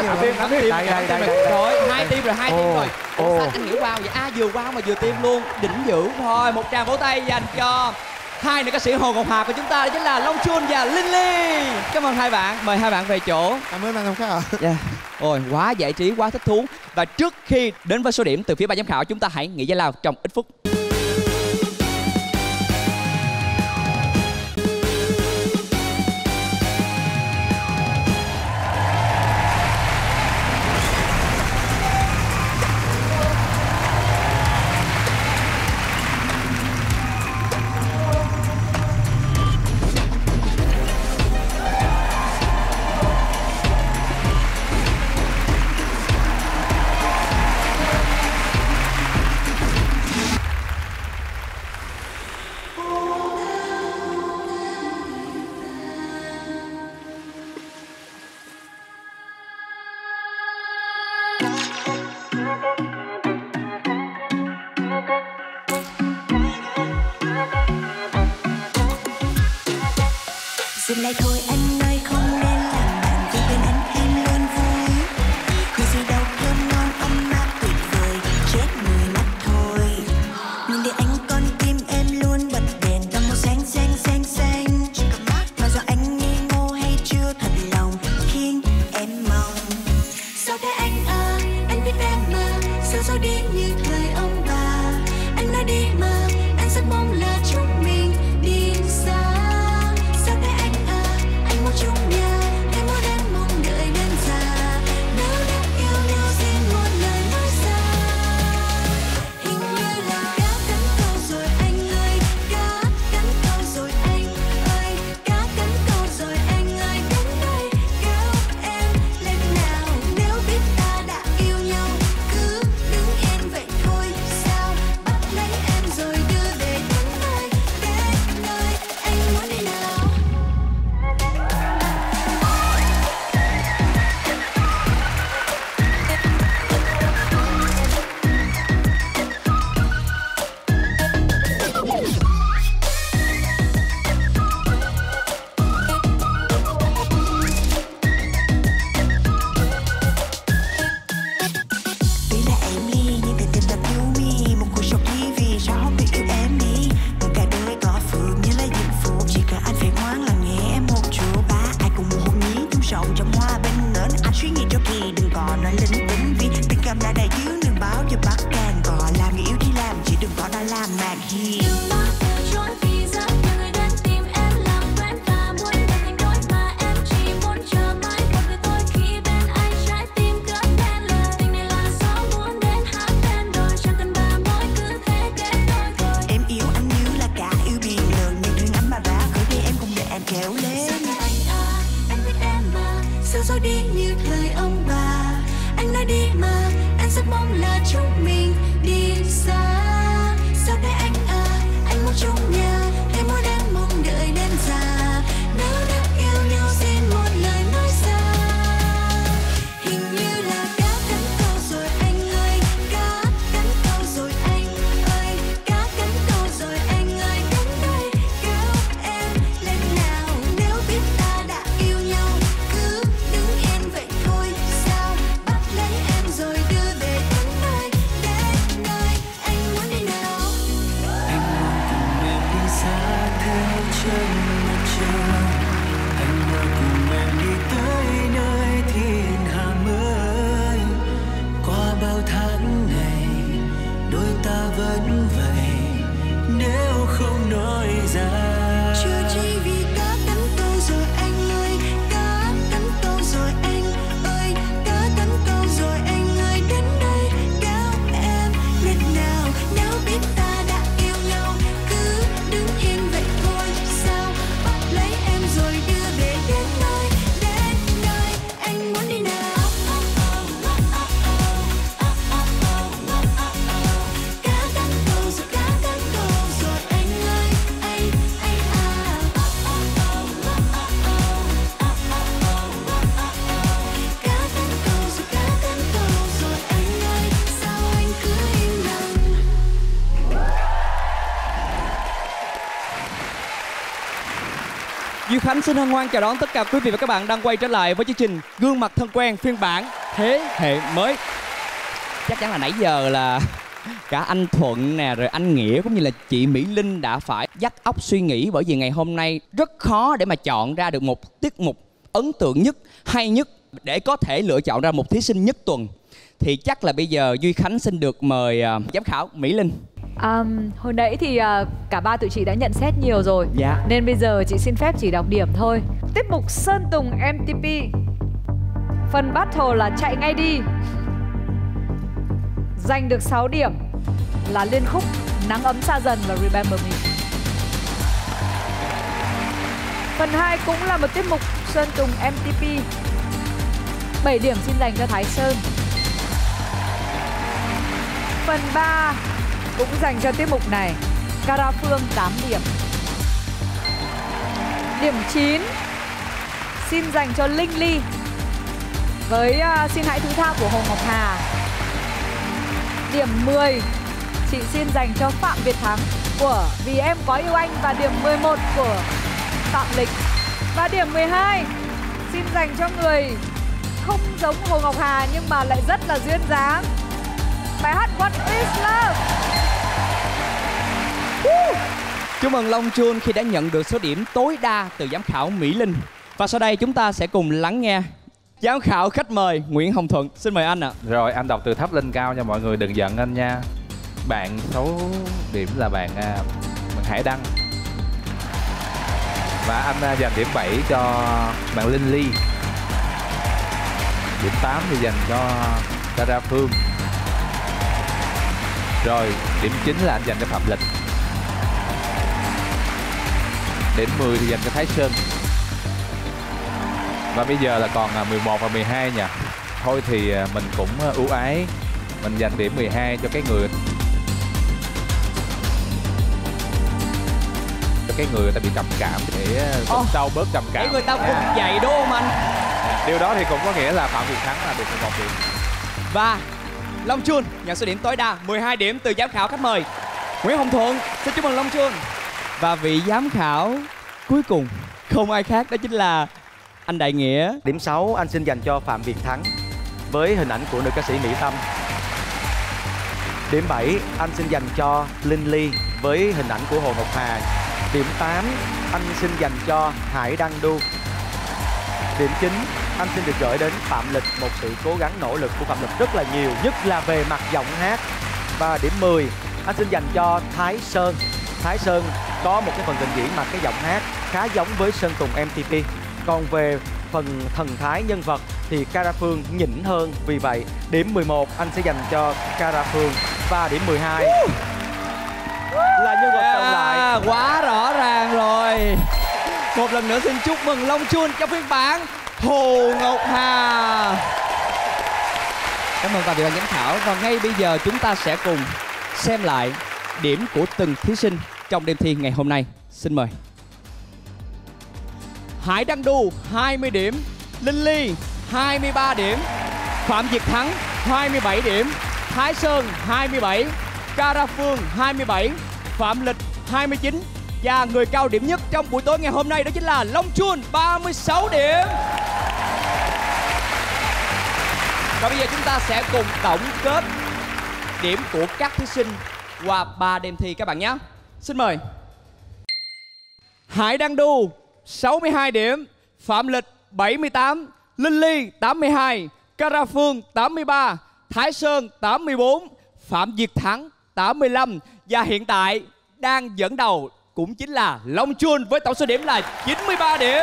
A: Rồi, hai team rồi. Ủa sao anh nghĩ wow vậy? Vừa wow mà vừa team luôn. Đỉnh dữ. Thôi, một tràng vỗ tay dành cho hai nữ ca sĩ Hồ Ngọc Hà của chúng ta, đó chính là Long Chun và Linh Ly. Cảm ơn hai bạn. Mời hai bạn về chỗ.
R: Cảm ơn bạn giám khảo.
A: Ôi, quá giải trí, quá thích thú. Và trước khi đến với số điểm từ phía ban giám khảo, chúng ta hãy nghỉ giải lao trong ít phút.
H: theo gió đi như thời ông bà. Anh nói đi mà, anh rất mong là chúng mình đi xa. Sau đây anh à, anh muốn chung nhà, hay muốn em mong đợi đến già. Nếu đã yêu nhau xin một lời nói ra. Hình như là cá cắn câu rồi anh ơi, cá cắn câu rồi anh ơi, cá cắn câu rồi anh ơi. Đến đây kéo em lên nào, nếu biết ta đã yêu nhau cứ đứng yên vậy thôi sao. Bắt lấy em rồi đưa về đến nơi anh muốn đi nào.
I: Anh muốn cùng em đi xa theo chân mặt trời. Anh muốn cùng em đi tới nơi thiên hà mới. Qua bao tháng ngày đôi ta vẫn vậy, nếu không nói ra.
H: Chưa chỉ vì cá cắn câu rồi anh ơi, cá cắn câu rồi anh ơi, cá cắn câu rồi anh ơi. Đến đây kéo em lên nào, nếu biết ta đã yêu nhau cứ đứng yên vậy thôi sao. Bắt lấy em rồi đưa về đến nơi anh muốn đi nào. Cá cắn câu rồi anh ơi, anh à. Cá cắn câu rồi anh ơi, sao anh cứ im lặng.
A: Duy Khánh xin hân hoan chào đón tất cả quý vị và các bạn đang quay trở lại với chương trình Gương mặt thân quen phiên bản thế hệ mới. Chắc chắn là nãy giờ là cả anh Thuận nè, rồi anh Nghĩa cũng như là chị Mỹ Linh đã phải dắt óc suy nghĩ, bởi vì ngày hôm nay rất khó để mà chọn ra được một tiết mục ấn tượng nhất, hay nhất để có thể lựa chọn ra một thí sinh nhất tuần. Thì chắc là bây giờ Duy Khánh xin được mời giám khảo Mỹ Linh.
D: Hồi nãy thì cả ba tụi chị đã nhận xét nhiều rồi.
A: Dạ.
D: Nên bây giờ chị xin phép chỉ đọc điểm thôi. Tiết mục Sơn Tùng MTP, phần battle là chạy ngay đi, giành được 6 điểm là liên khúc Nắng ấm xa dần và Remember Me. Phần 2 cũng là một tiết mục Sơn Tùng MTP, 7 điểm xin dành cho Thái Sơn. Phần 3 cũng dành cho tiết mục này, Cara Phương 8 điểm. Điểm 9 xin dành cho Linh Ly với Xin Hãy Thứ Tha của Hồ Ngọc Hà. Điểm 10 chị xin dành cho Phạm Việt Thắng của Vì Em Có Yêu Anh, và điểm 11 của Phạm Lịch. Và điểm 12 xin dành cho người không giống Hồ Ngọc Hà nhưng mà lại rất là duyên dáng, bài hát What Is Love.
A: Chúc mừng Long Chun khi đã nhận được số điểm tối đa từ giám khảo Mỹ Linh. Và sau đây chúng ta sẽ cùng lắng nghe giám khảo khách mời Nguyễn Hồng Thuận. Xin mời anh ạ.
B: Rồi anh đọc từ thấp lên cao nha mọi người, đừng giận anh nha. Bạn 6 điểm là bạn Hải Đăng. Và anh dành điểm 7 cho bạn Linh Ly. Điểm 8 thì dành cho Cara Phương. Rồi điểm 9 là anh dành cho Phạm Lịch. Điểm 10 thì dành cho Thái Sơn. Và bây giờ là còn 11 và 12 nha. Thôi thì mình cũng ưu ái, mình dành điểm 12 cho cái người người ta bị trầm cảm, để sau bớt trầm cảm.
A: Để người ta vực dậy đúng không anh?
B: Điều đó thì cũng có nghĩa là Phạm Việt Thắng là được 11 điểm.
A: Và Long Chun nhận số điểm tối đa 12 điểm từ giám khảo khách mời Nguyễn Hồng Thuận. Xin chúc mừng Long Chun. Và vị giám khảo cuối cùng không ai khác đó chính là anh Đại Nghĩa.
C: Điểm 6 anh xin dành cho Phạm Việt Thắng với hình ảnh của nữ ca sĩ Mỹ Tâm. Điểm 7 anh xin dành cho Linh Ly với hình ảnh của Hồ Ngọc Hà. Điểm 8 anh xin dành cho Hải Đăng Du. Điểm 9 anh xin được gửi đến Phạm Lịch, một sự cố gắng nỗ lực của Phạm Lịch rất là nhiều, nhất là về mặt giọng hát. Và điểm 10 anh xin dành cho Thái Sơn. Thái Sơn có một cái phần trình diễn mà cái giọng hát khá giống với Sơn Tùng MTP. Còn về phần thần thái nhân vật thì Cara Phương nhỉnh hơn. Vì vậy điểm 11 anh sẽ dành cho Cara Phương. Và điểm 12 là nhân vật còn lại.
A: Quá rõ ràng rồi. Một lần nữa xin chúc mừng Long Chun cho phiên bản Hồ Ngọc Hà. Cảm ơn tạm biệt ban giám khảo. Và ngay bây giờ chúng ta sẽ cùng xem lại điểm của từng thí sinh trong đêm thi ngày hôm nay. Xin mời. Hải Đăng Đu 20 điểm, Linh Ly 23 điểm, Phạm Việt Thắng 27 điểm, Thái Sơn 27, Cara Phương 27, Phạm Lịch 29 và người cao điểm nhất trong buổi tối ngày hôm nay đó chính là Long Chun 36 điểm. Và bây giờ chúng ta sẽ cùng tổng kết điểm của các thí sinh qua 3 đêm thi các bạn nhé. Xin mời. Hải Đăng Đu 62 điểm, Phạm Lịch 78, Linh Ly 82, Cara Phương 83, Thái Sơn 84, Phạm Việt Thắng 85 và hiện tại đang dẫn đầu cũng chính là Long Chun với tổng số điểm là 93 điểm.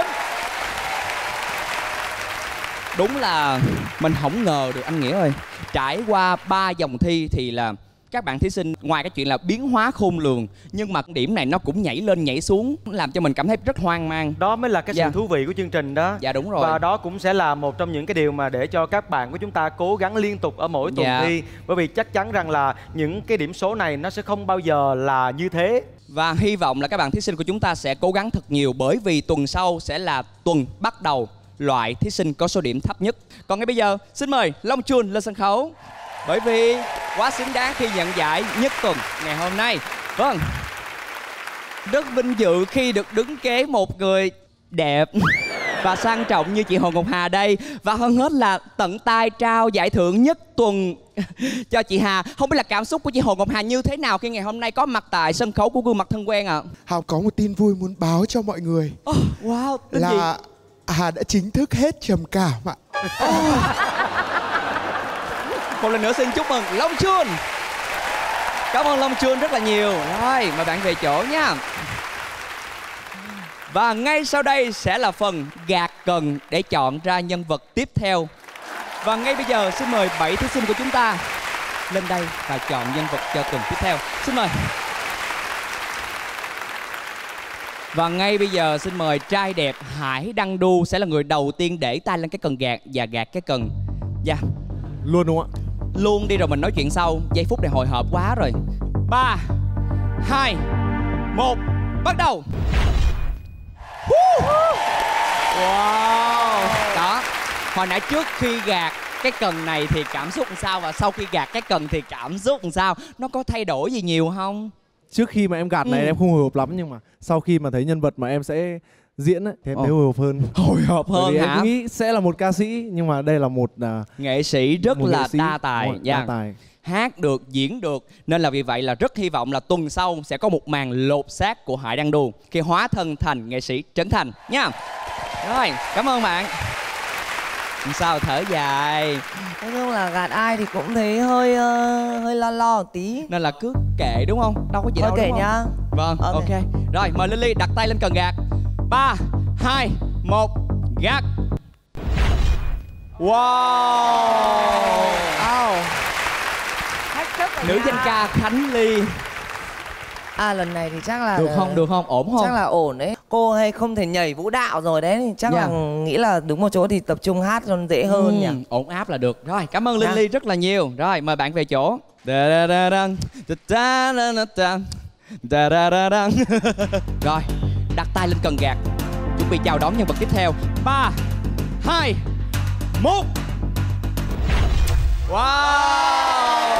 A: Đúng là mình không ngờ được anh Nghĩa ơi. Trải qua 3 vòng thi thì là các bạn thí sinh ngoài cái chuyện là biến hóa khôn lường, nhưng mà điểm này nó cũng nhảy lên nhảy xuống, làm cho mình cảm thấy rất hoang mang.
C: Đó mới là cái sự thú vị của chương trình đó.
A: Dạ đúng rồi.
C: Và đó cũng sẽ là một trong những cái điều mà để cho các bạn của chúng ta cố gắng liên tục ở mỗi tuần thi. Bởi vì chắc chắn rằng là những cái điểm số này nó sẽ không bao giờ là như thế.
A: Và hy vọng là các bạn thí sinh của chúng ta sẽ cố gắng thật nhiều, bởi vì tuần sau sẽ là tuần bắt đầu loại thí sinh có số điểm thấp nhất. Còn ngay bây giờ xin mời Long Chun lên sân khấu, bởi vì quá xứng đáng khi nhận giải nhất tuần ngày hôm nay. Vâng, rất vinh dự khi được đứng kế một người đẹp và sang trọng như chị Hồ Ngọc Hà đây. Và hơn hết là tận tay trao giải thưởng nhất tuần cho chị Hà. Không biết là cảm xúc của chị Hồ Ngọc Hà như thế nào khi ngày hôm nay có mặt tại sân khấu của Gương Mặt Thân Quen ạ?
R: Hà có một tin vui muốn báo cho mọi người.
A: Wow, tin
R: là
A: gì?
R: Hà đã chính thức hết trầm cảm ạ.
A: Một lần nữa xin chúc mừng Long Chun. Cảm ơn Long Chun rất là nhiều. Rồi, mời bạn về chỗ nha. Và ngay sau đây sẽ là phần gạt cần để chọn ra nhân vật tiếp theo. Và ngay bây giờ xin mời 7 thí sinh của chúng ta lên đây và chọn nhân vật cho tuần tiếp theo. Xin mời. Và ngay bây giờ xin mời trai đẹp Hải Đăng Đu sẽ là người đầu tiên để tay lên cái cần gạt và gạt cái cần. Dạ.
S: Luôn đúng không ạ?
A: Luôn đi rồi mình nói chuyện sau. Giây phút này hồi hộp quá rồi. 3, 2, 1, bắt đầu. Wow. Đó. Hồi nãy trước khi gạt cái cần này thì cảm xúc làm sao, và sau khi gạt cái cần thì cảm xúc làm sao? Nó có thay đổi gì nhiều không?
S: Trước khi mà em gạt này em không hồi hộp lắm, nhưng mà sau khi mà thấy nhân vật mà em sẽ diễn ấy, thì em thấy hồi hộp hơn.
A: Hồi hộp hơn hả?
S: Em nghĩ sẽ là một ca sĩ, nhưng mà đây là một
A: nghệ sĩ rất là đa tài.
S: Đa tài.
A: Hát được, diễn được. Nên là vì vậy là rất hy vọng là tuần sau sẽ có một màn lột xác của Hải Đăng Đu khi hóa thân thành nghệ sĩ Trấn Thành nha. Rồi, cảm ơn bạn. Sao thở dài?
P: Nói chung là gạt ai thì cũng thấy hơi lo một tí.
A: Nên là cứ kệ đúng không? Đâu có gì đâu
P: kệ
A: đúng không?
P: nhá.
A: Vâng, ok. Rồi, mời Lily đặt tay lên cần gạt. 3, 2, 1, gạt. Wow. Nữ danh ca Khánh Ly.
P: Lần này thì chắc là
A: được không? Ổn không?
P: Chắc là ổn đấy. Cô hay không thể nhảy vũ đạo rồi đấy, thì chắc là nghĩ là đứng một chỗ thì tập trung hát cho nó dễ hơn nhỉ.
A: Ổn áp là được. Rồi, cảm ơn Lily rất là nhiều. Rồi, mời bạn về chỗ. Rồi, đặt tay lên cần gạt, chuẩn bị chào đón nhân vật tiếp theo. 3, 2, 1. Wow.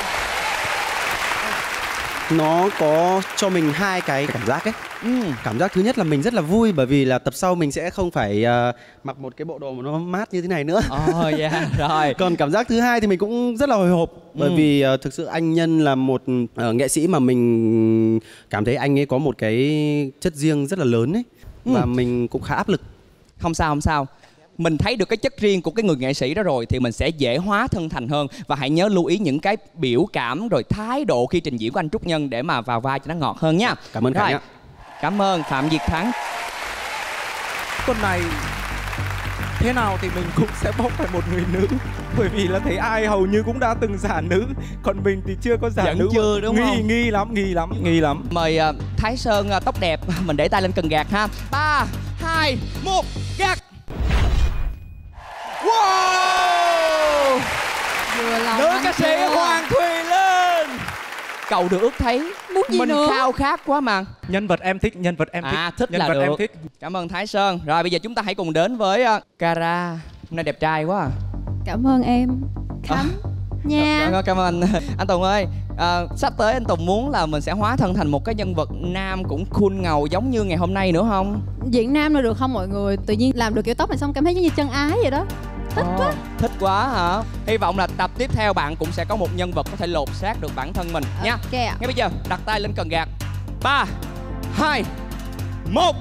T: Nó có cho mình hai cái cảm giác ấy. Cảm giác thứ nhất là mình rất là vui, bởi vì là tập sau mình sẽ không phải mặc một cái bộ đồ mà nó mát như thế này nữa.
A: Rồi.
T: Còn cảm giác thứ hai thì mình cũng rất là hồi hộp, bởi vì thực sự anh Nhân là một nghệ sĩ mà mình cảm thấy anh ấy có một cái chất riêng rất là lớn ấy, và mình cũng khá áp lực.
A: Không sao. Mình thấy được cái chất riêng của cái người nghệ sĩ đó rồi thì mình sẽ dễ hóa thân thành hơn. Và hãy nhớ lưu ý những cái biểu cảm rồi thái độ khi trình diễn của anh Trúc Nhân để mà vào vai cho nó ngọt hơn nha.
T: Cảm ơn Khánh ạ.
A: Cảm ơn Phạm Việt Thắng.
N: Tuần này thế nào thì mình cũng sẽ bóc phải một người nữ, bởi vì là thấy ai hầu như cũng đã từng giả nữ, còn mình thì chưa có giả
A: vẫn
N: nữ.
A: chưa đúng không?
N: Nghi lắm.
A: Mời Thái Sơn tóc đẹp, mình để tay lên cần gạt ha. 3, 2, 1, gạt. cầu được ước thấy.
O: Muốn gì
A: mình
O: nữa?
A: khao khát quá mà.
N: Nhân vật em thích, nhân vật em thích.
A: Thích
N: nhân
A: là
N: vật
A: được.
N: em thích.
A: Cảm ơn Thái Sơn. Rồi bây giờ chúng ta hãy cùng đến với Cara. Hôm nay đẹp trai quá.
O: Cảm ơn em Khánh nha.
A: Cảm ơn anh Tùng ơi. Sắp tới anh Tùng muốn là mình sẽ hóa thân thành một cái nhân vật nam cũng cool ngầu giống như ngày hôm nay nữa không?
O: Diễn nam rồi được không mọi người? Tự nhiên làm được kiểu tóc này xong cảm thấy giống như chân ái vậy đó. Thích quá.
A: Thích quá hả? Hy vọng là tập tiếp theo bạn cũng sẽ có một nhân vật có thể lột xác được bản thân mình nha. Ngay bây giờ đặt tay lên cần gạt. 3, 2, 1.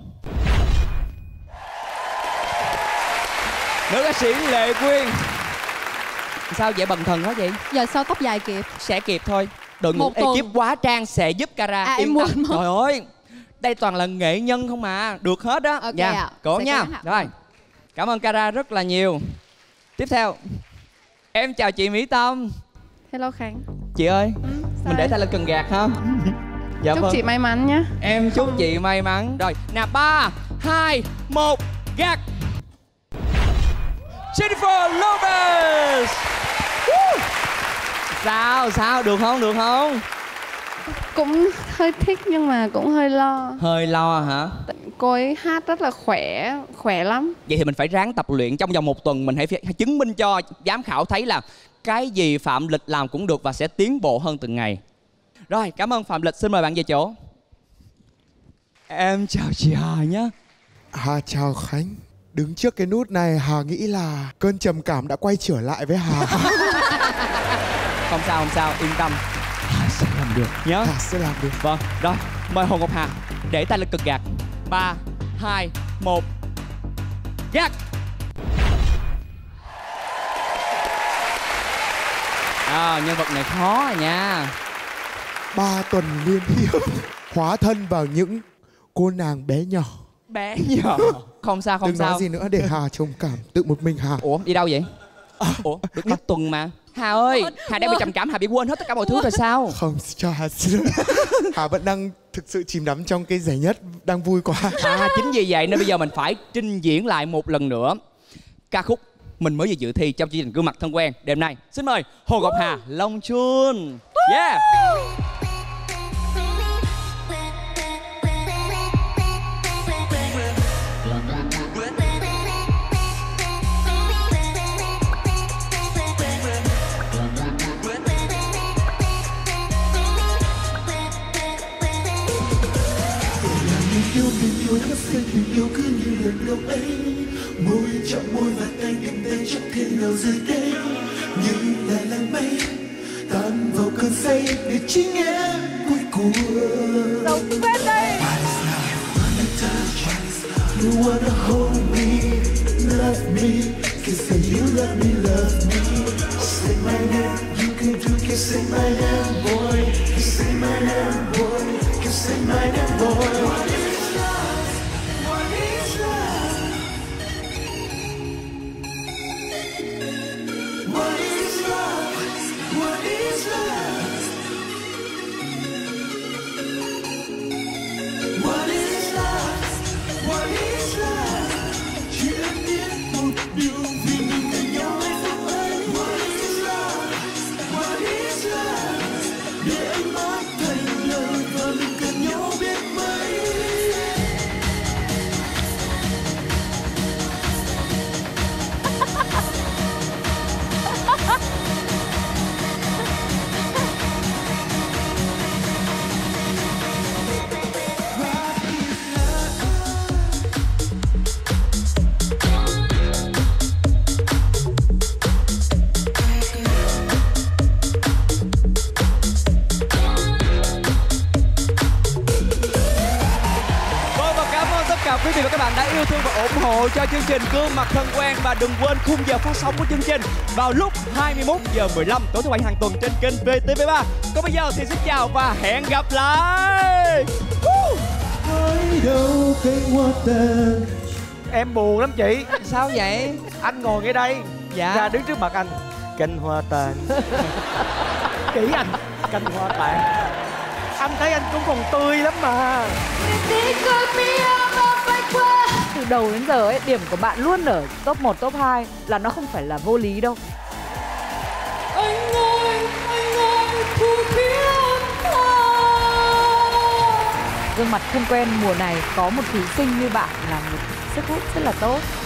A: Nữ ca sĩ Lệ Quyên. Sao vậy, bần thần quá vậy?
O: Giờ sao tóc dài kịp?
A: Sẽ kịp thôi. Đội ngũ
O: Một tuần.
A: ekip quá trang sẽ giúp Cara.
O: Em
A: Yên tâm.
O: quên mất.
A: Trời ơi, đây toàn là nghệ nhân không mà. Được hết á.
O: Ok
A: Dạ,
O: ạ.
A: cố
O: Sẽ
A: nha.
O: cố gắng ạ.
A: Rồi, cảm ơn Cara rất là nhiều. Tiếp theo, em chào chị Mỹ Tâm.
U: Hello Khánh.
A: Chị ơi, mình để tay lên cần gạt ha. Dạ
U: Chúc chị may mắn nhé.
A: Em chúc chị may mắn. Rồi, nào 3, 2, 1, gạt. Jennifer Lopez. Sao, được không, được không?
U: Cũng hơi thích nhưng mà cũng hơi lo.
A: Hơi lo hả?
U: Cô ấy hát rất là khỏe lắm.
A: Vậy thì mình phải ráng tập luyện trong vòng 1 tuần. Mình hãy chứng minh cho giám khảo thấy là cái gì Phạm Lịch làm cũng được và sẽ tiến bộ hơn từng ngày. Rồi, cảm ơn Phạm Lịch, xin mời bạn về chỗ. Em chào chị Hà nhé.
R: Hà chào Khánh. Đứng trước cái nút này Hà nghĩ là cơn trầm cảm đã quay trở lại với Hà.
A: Không sao, yên tâm. Hà sẽ làm được nhớ.
R: Hà sẽ làm được.
A: Vâng, rồi, mời Hồ Ngọc Hà để tay lên cực gạt. 3, 2, 1, gạt. Nhân vật này khó rồi nha.
R: 3 tuần liên tiếp hóa thân vào những cô nàng bé nhỏ.
A: Bé nhỏ. Không sao.
R: Đừng nói gì nữa để Hà trông cảm. Tự một mình Hà.
A: Ủa, đi đâu vậy? Ủa, được 1 tuần mà. Hà ơi, Hà đang bị trầm cảm, Hà bị quên hết tất cả mọi thứ rồi sao?
R: Không, cho Hà xin lỗi. Hà vẫn đang thực sự chìm đắm trong cái giải nhất, đang vui quá.
A: Chính vì vậy nên bây giờ mình phải trình diễn lại một lần nữa ca khúc mình mới vừa dự thi trong chương trình Gương Mặt Thân Quen đêm nay. Xin mời Hồ Ngọc Hà, Long Chuông. Yeah.
I: Tình yêu khắc sâu, tình yêu cứ như lần đầu ấy, môi chạm môi và tay cầm tay chẳng thể nào rời đây, như là làn mây tan vào cơn say để chính em cuối cùng.
D: Sống bên đây.
I: You wanna hold me, love me, can say you love me, say my name, you can say my name, boy, can say my name, boy, can say my name, boy. What is love? What is love? What is love? What is love? What is love? What is love? Chỉ em biết một điều vì mình cần nhau mấy phút ấy. What is love? What is love? Để anh mắt thành lời và mình cần nhau biết mấy.
A: Quý vị và các bạn đã yêu thương và ủng hộ cho chương trình Gương Mặt Thân Quen, và đừng quên khung giờ phát sóng của chương trình vào lúc 21h15 tối thứ Bảy hàng tuần trên kênh VTV3. Còn bây giờ thì xin chào và hẹn gặp lại.
I: Hãy đâu cánh hoa tàn.
C: Em buồn lắm chị.
A: Sao vậy?
C: Anh ngồi ngay đây.
A: Dạ.
C: Ra đứng trước mặt anh. Cánh hoa tàn. Kỹ anh. Cánh hoa tàn. Anh thấy anh cũng còn tươi lắm mà.
D: Từ đầu đến giờ ấy, điểm của bạn luôn ở top 1, top 2 là nó không phải là vô lý đâu.
H: Anh ơi, thu phía
D: Gương mặt thân quen mùa này có một thí sinh như bạn là một sức hút rất là tốt.